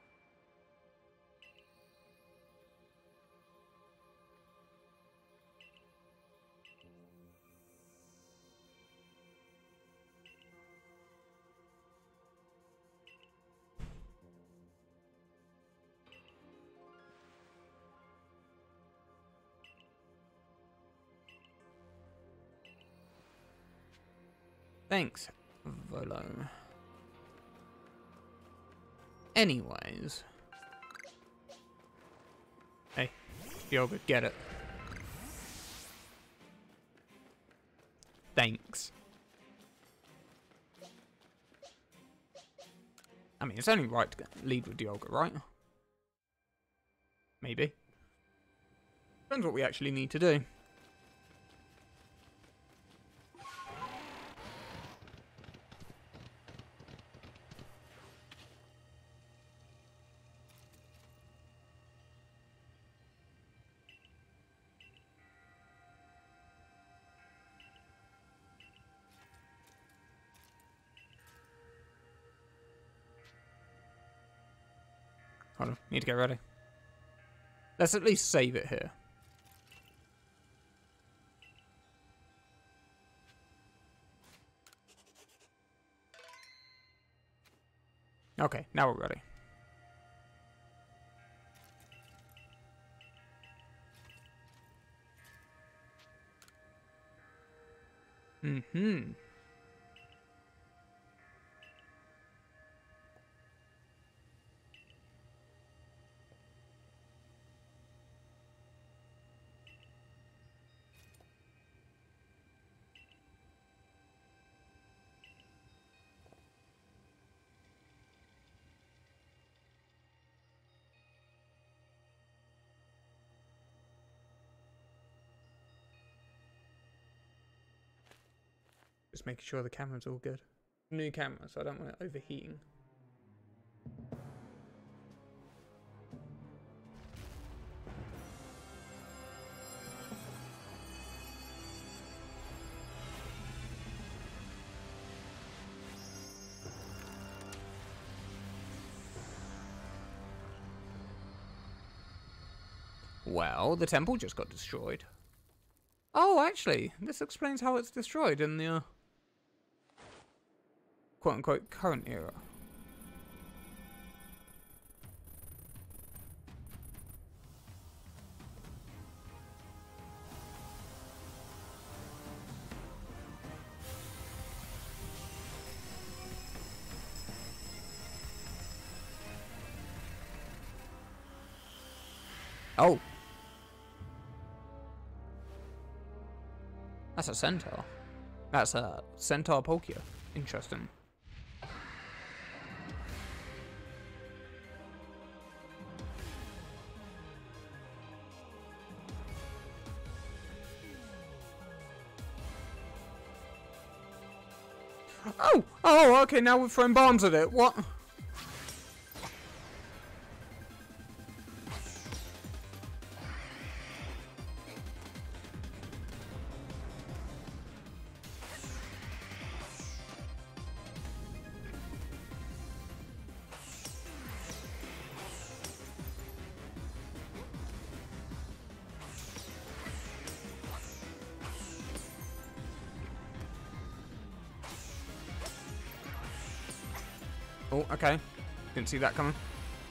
Thanks, Volo. Anyways. Hey, Yoga, get it. Thanks. I mean, it's only right to lead with Dialga, right? Maybe. Depends what we actually need to do. Hold on, need to get ready. Let's at least save it here. Okay, now we're ready. Mm-hmm. Just making sure the camera's all good. New camera, so I don't want it overheating. Well, the temple just got destroyed. Oh, actually, this explains how it's destroyed in the quote-unquote current era. Oh. That's a centaur. That's a centaur Palkia. Interesting. Oh! Oh, okay, now we're throwing bombs at it. What? Oh, okay. Didn't see that coming.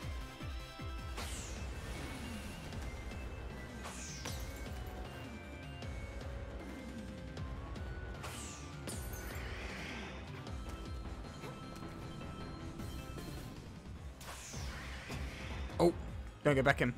Oh, don't get back in.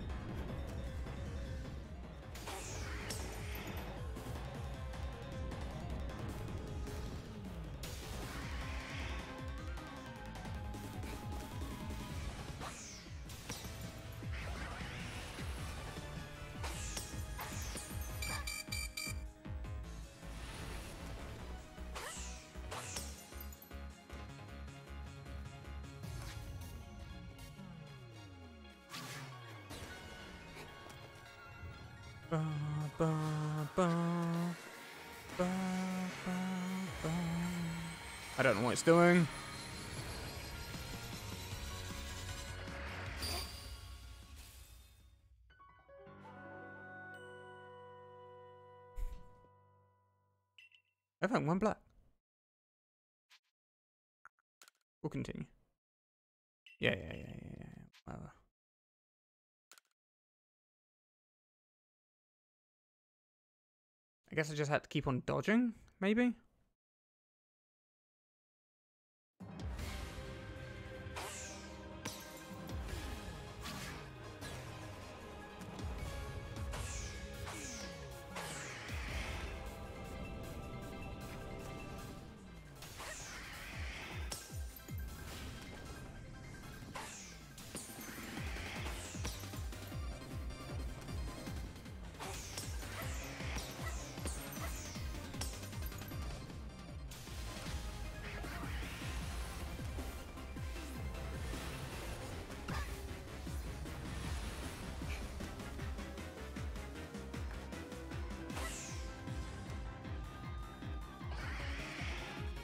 Ba, ba, ba, ba, ba, ba. I don't know what it's doing. Everyone went black. We'll continue. Yeah. Whatever. I guess I just had to keep on dodging, maybe?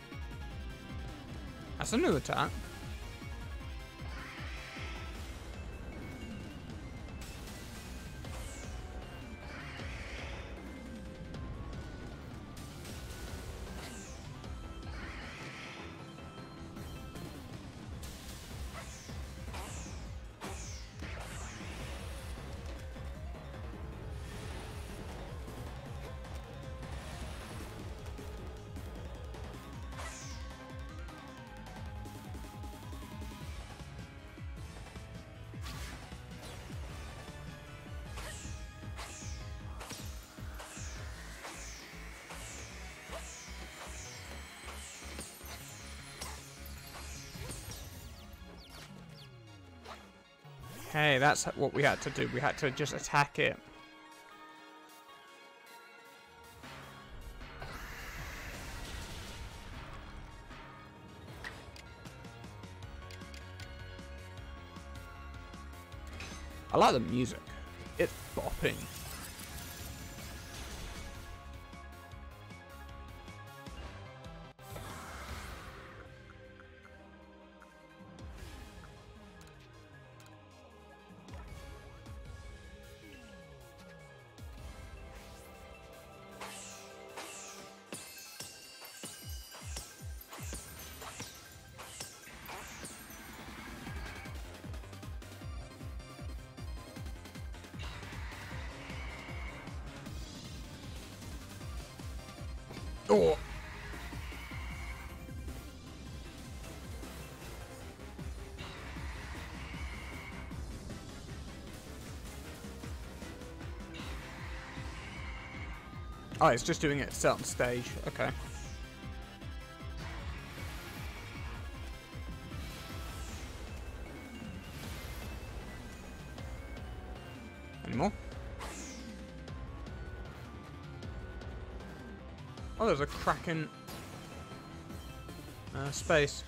That's a new attack. Okay, that's what we had to do. We had to just attack it. I like the music. It's bopping. Oh. Oh, it's just doing it at a certain stage. Okay. Any more? Oh, there's a Kraken space.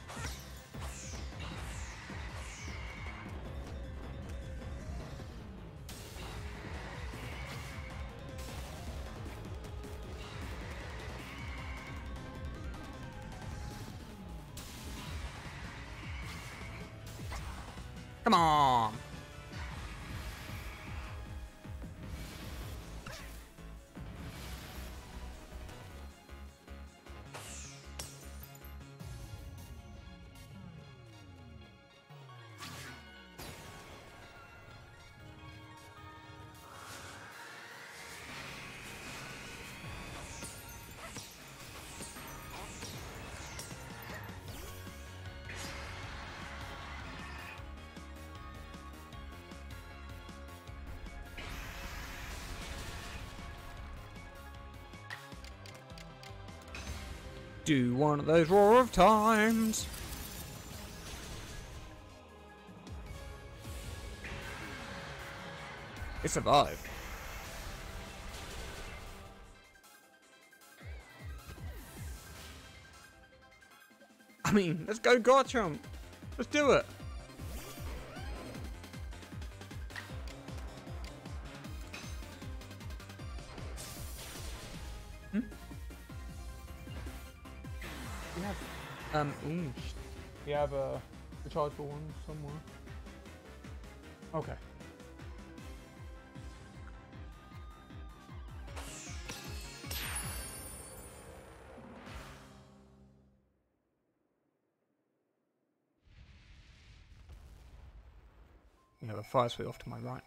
Come on. Do one of those roar of times. It survived. I mean, let's go Garchomp. Let's do it. Hmm? We have a rechargeable one somewhere. Okay. We have a fire sweet off to my right.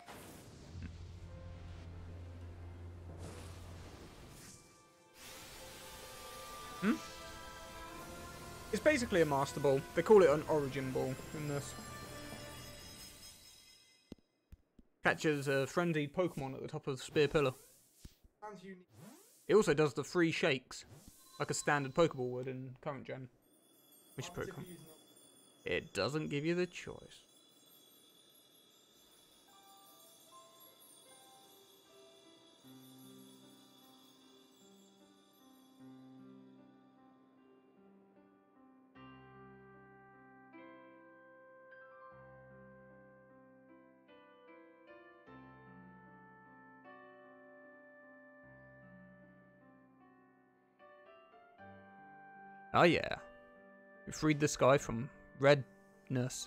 Hmm? It's basically a Master Ball. They call it an Origin Ball in this. Catches a frenzied Pokemon at the top of the Spear Pillar. Sounds unique. It also does the 3 shakes, like a standard Pokeball would in current gen. Which is pretty cool. It doesn't give you the choice. Oh yeah. We freed this guy from redness.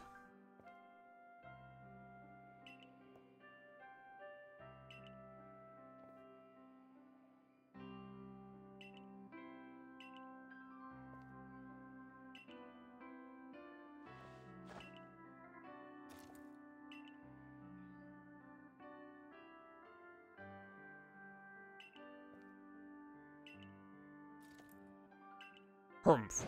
Humph.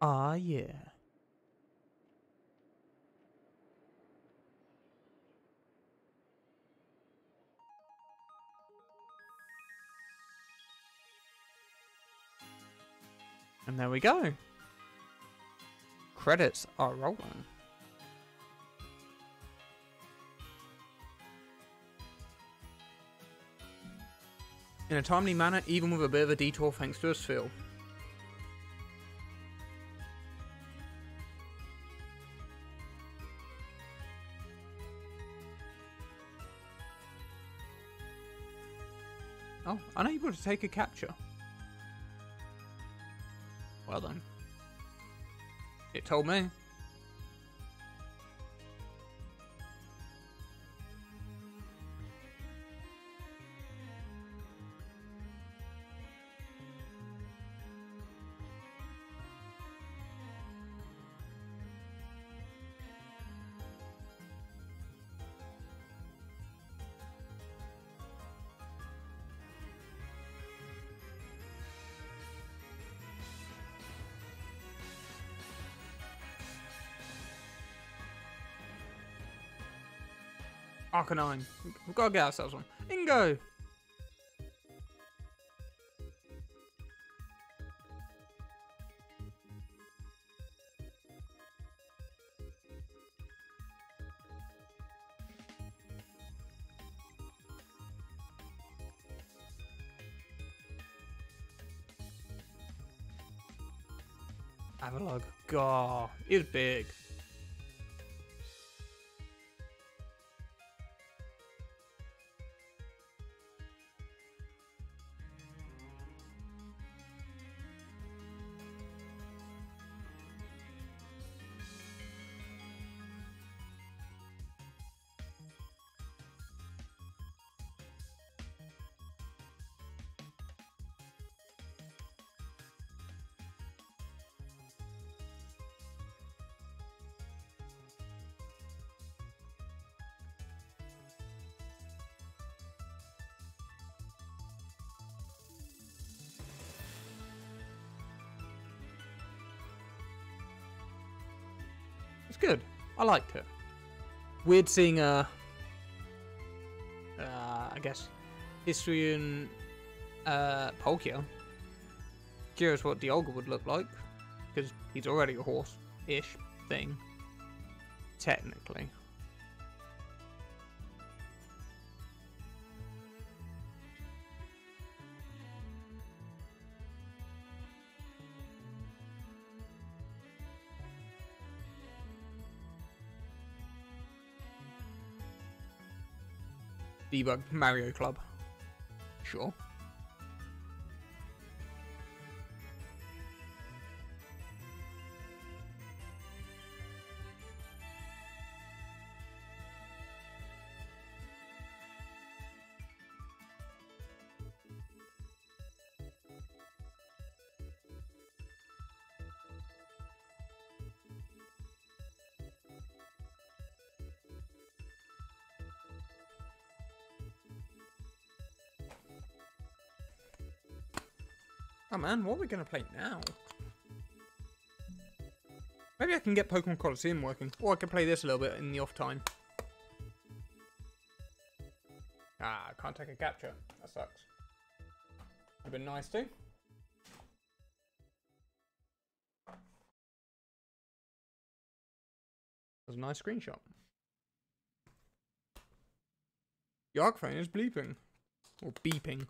Ah, yeah. And there we go. Credits are rolling. In a timely manner, even with a bit of a detour thanks to us, Phil. Oh, unable to take a capture. Well then. It told me. Arcanine. We've got to get ourselves one. Ingo! Avalog. God, it's big. It's good. I liked it. Weird seeing I guess, history in Palkia. Curious what Dialga would look like, because he's already a horse-ish thing, technically. Debug Mario Club. Sure. Oh man, what are we going to play now? Maybe I can get Pokemon Colosseum working. Or I can play this a little bit in the off time. Ah, I can't take a capture. That sucks. Would have been nice too. That was a nice screenshot. The Arc phone is bleeping. Or beeping.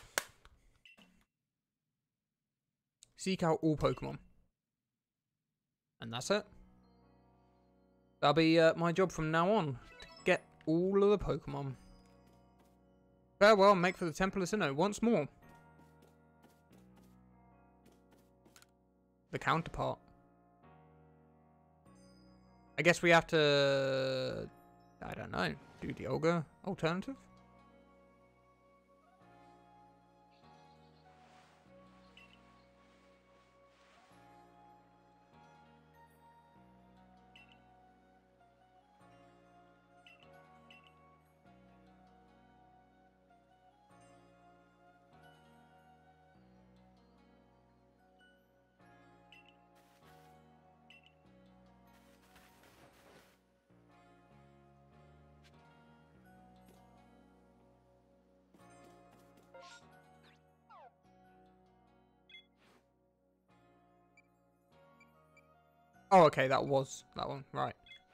Seek out all Pokemon. And that's it. That'll be my job from now on. To get all of the Pokemon. Farewell, make for the Temple of Sinnoh once more. The counterpart. I guess we have to... I don't know. Do the Olga alternative? Oh, okay, that was that one. Right.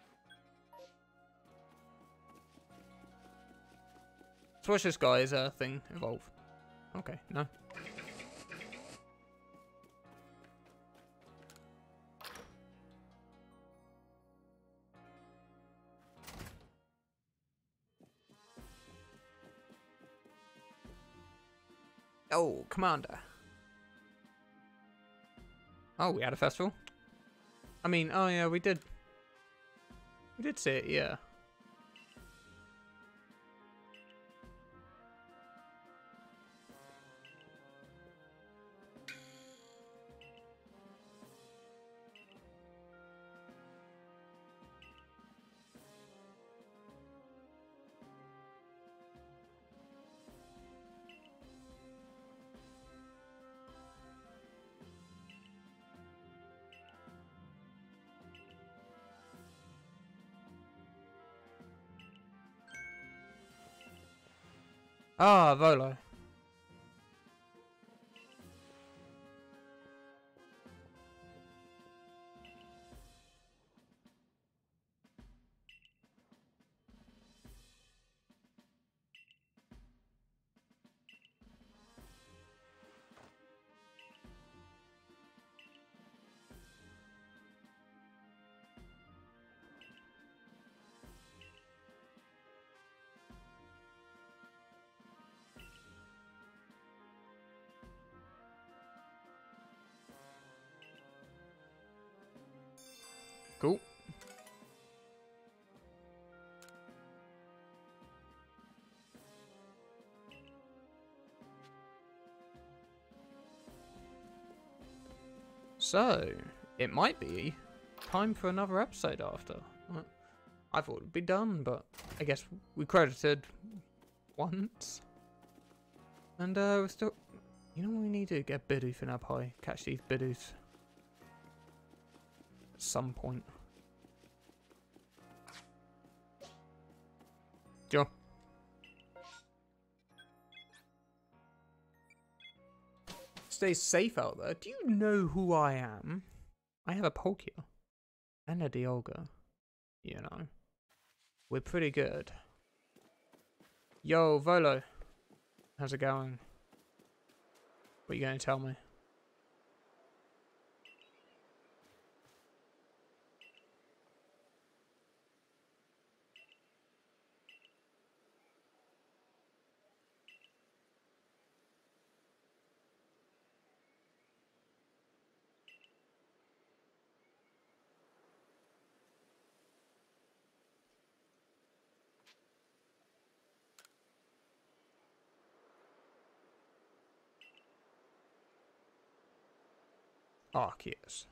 So watch this guy's thing evolve. Okay, no. Oh, Commander. Oh, we had a festival? I mean, oh yeah, we did. We did see it, yeah. Ah, Volo. Cool. So, it might be time for another episode after. I thought it would be done, but I guess we credited once. And we're still... You know what we need to get Bidoof in up high. Catch these Bidoofs. At some point. Sure. Stay safe out there. Do you know who I am? I have a Palkia. And a Dialga. You know. We're pretty good. Yo, Volo. How's it going? What are you going to tell me? Arceus.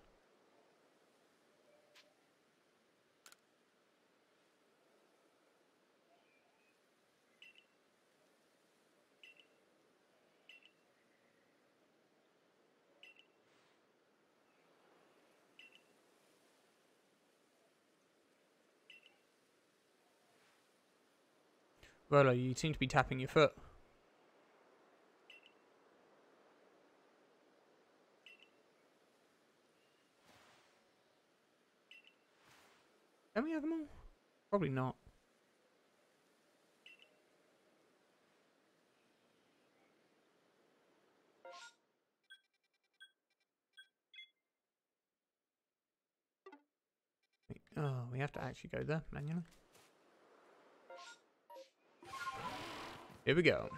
Volo, you seem to be tapping your foot. Can we have them all? Probably not. Oh, we have to actually go there manually. Here we go.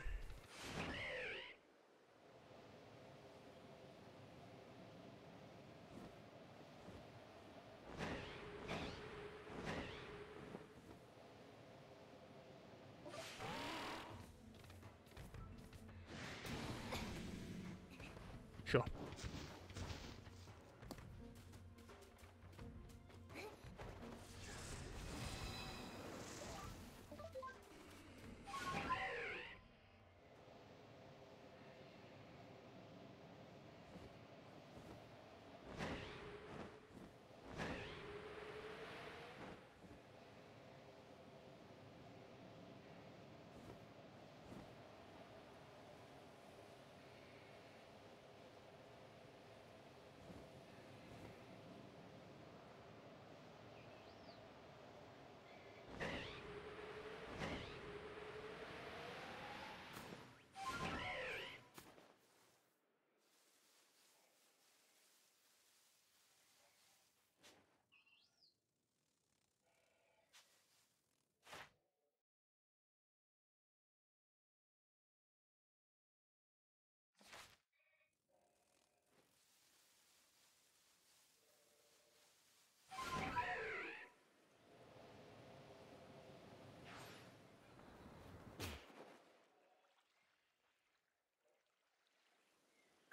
Sure.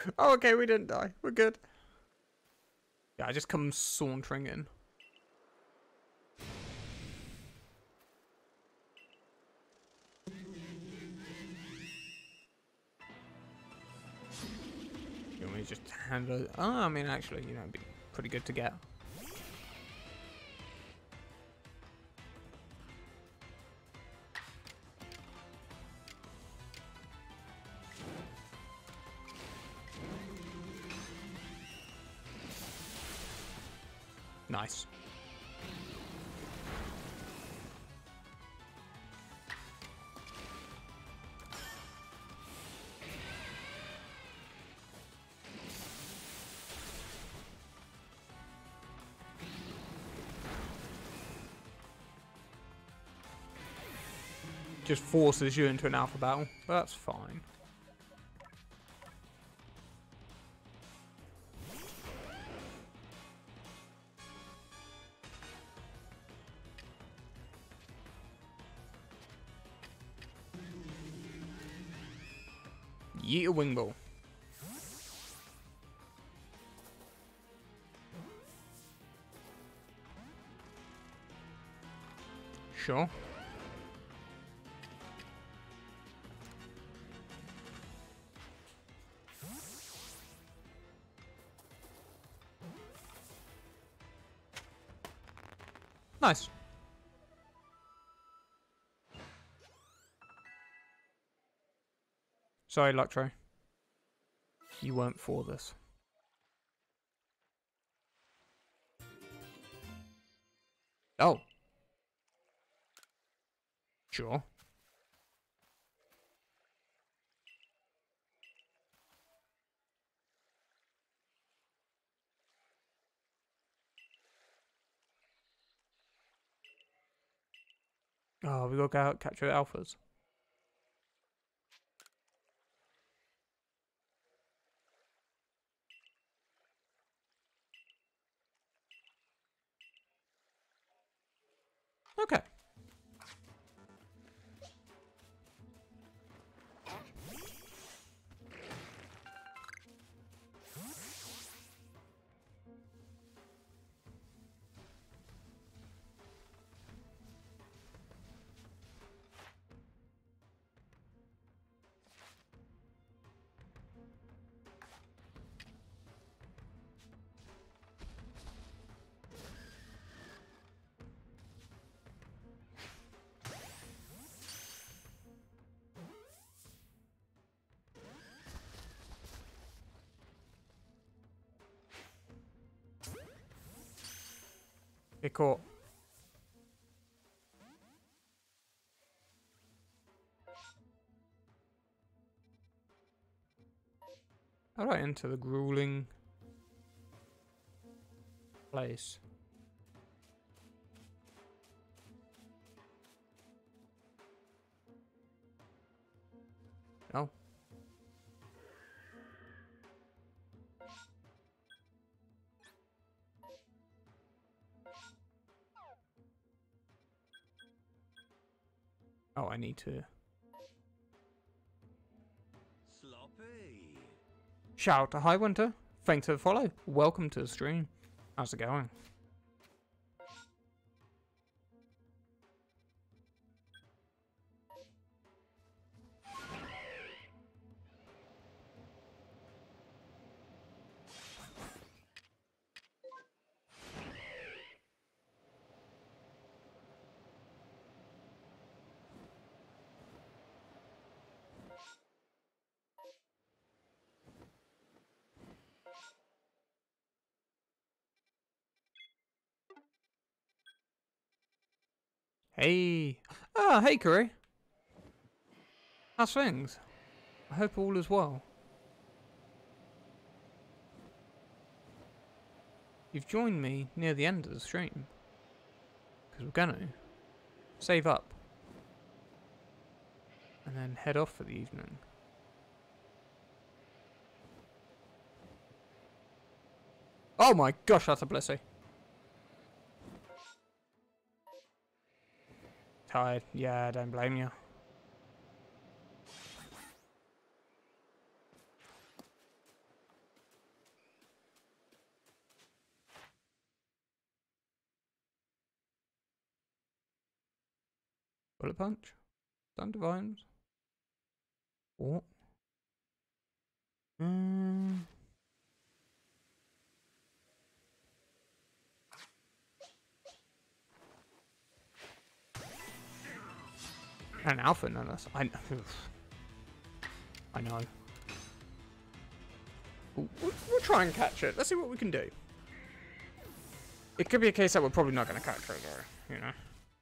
Oh, okay, we didn't die. We're good. Yeah, I just come sauntering in. You want me to just handle it? Oh, I mean, actually, you know, it'd be pretty good to get. Nice. Just forces you into an alpha battle, but that's fine. Yeet a wing ball. Sure. Nice. Sorry, Luctro. You weren't for this. Oh. Sure. Oh, we gotta go out capture alphas. Okay. Get caught. How do I enter the grueling place? Oh. Oh, I need to Sloppy. shout. Hi, Winter. Thanks for the follow. Welcome to the stream. How's it going? Hey. Ah, hey, Curry. How's things? I hope all is well. You've joined me near the end of the stream. Because we're gonna save up. And then head off for the evening. Oh my gosh, that's a blessing. Tired. Yeah, I don't blame you. Bullet punch. Stun divines. What? An alpha, none of us. I know. We'll try and catch it. Let's see what we can do. It could be a case that we're probably not going to catch it, though. You know.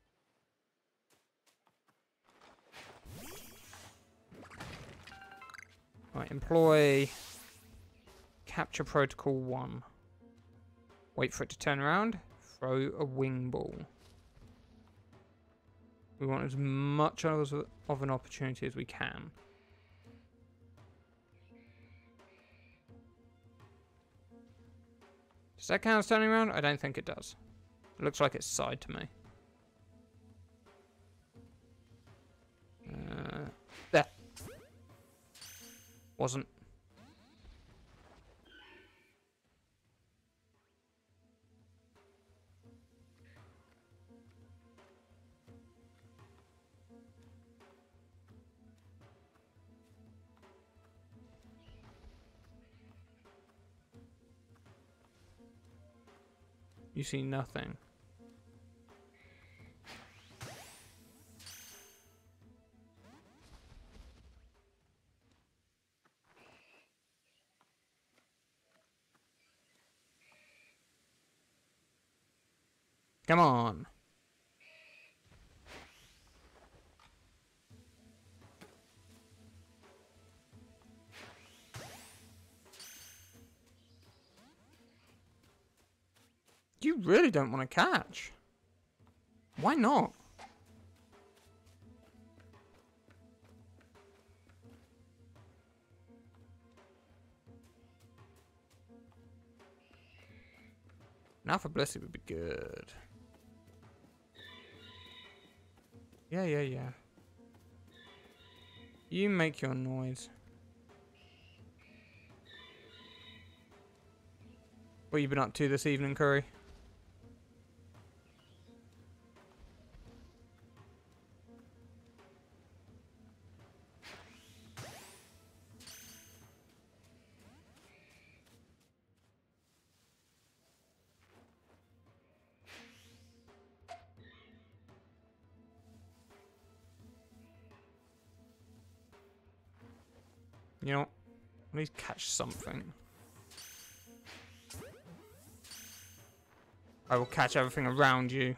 Right, employ capture protocol 1. Wait for it to turn around. Throw a wing ball. We want as much of an opportunity as we can. Does that count as turning around? I don't think it does. It looks like it's side to me. There. Wasn't. You see nothing. Come on. You really don't want to catch. Why not? An Alpha Blissey would be good. Yeah. You make your noise. What you been up to this evening, Curry? You know, please catch something. I will catch everything around you.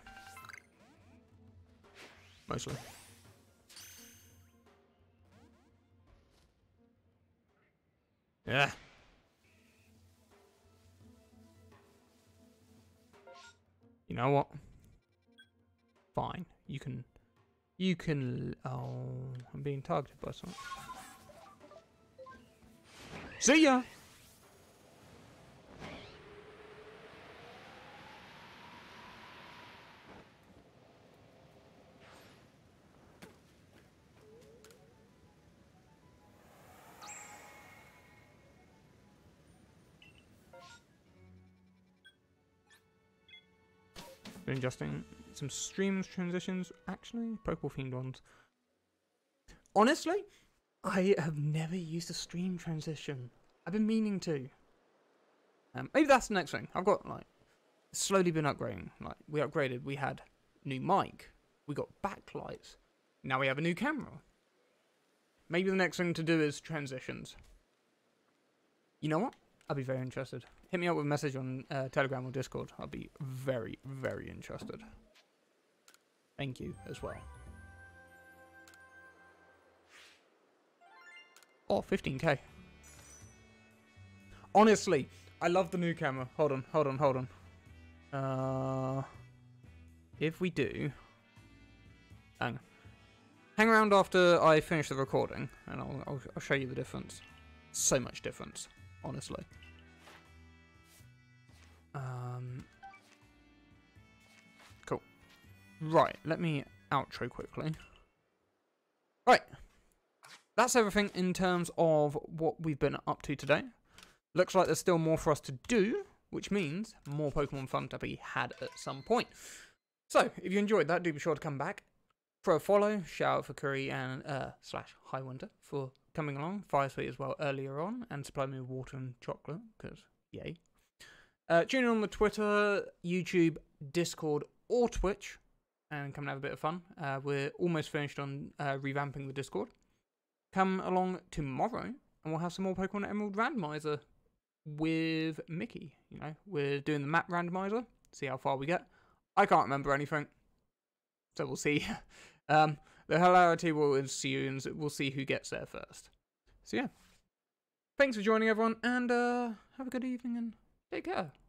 Mostly. Yeah. You know what? Fine. You can... Oh, I'm being targeted by something. See ya! Been adjusting some streams transitions. Actually, Pokeball themed ones. Honestly, I have never used a stream transition. I've been meaning to. Maybe that's the next thing. I've got like slowly been upgrading. Like we upgraded. We had new mic. We got backlights. Now we have a new camera. Maybe the next thing to do is transitions. You know what? I'll be very interested. Hit me up with a message on Telegram or Discord. I'll be very, very interested. Thank you as well. Oh, 15k. Honestly, I love the new camera. Hold on. If we do... Hang around after I finish the recording, and I'll show you the difference. So much difference, honestly. Cool. Right, let me outro quickly. Right. That's everything in terms of what we've been up to today. Looks like there's still more for us to do, which means more Pokemon fun to be had at some point. So, if you enjoyed that, do be sure to come back. throw a follow. Shout out for Curry and slash Highwinder for coming along. Firesweet as well earlier on, and supplying me with water and chocolate, because yay. Tune in on the Twitter, YouTube, Discord, or Twitch, and come and have a bit of fun. We're almost finished on revamping the Discord. Come along tomorrow, and we'll have some more Pokemon Emerald Randomizer with Mickey. You know, we're doing the map randomizer, see how far we get. I can't remember anything, so we'll see. The hilarity will ensue, and we'll see who gets there first. So yeah, thanks for joining everyone, and have a good evening, and take care.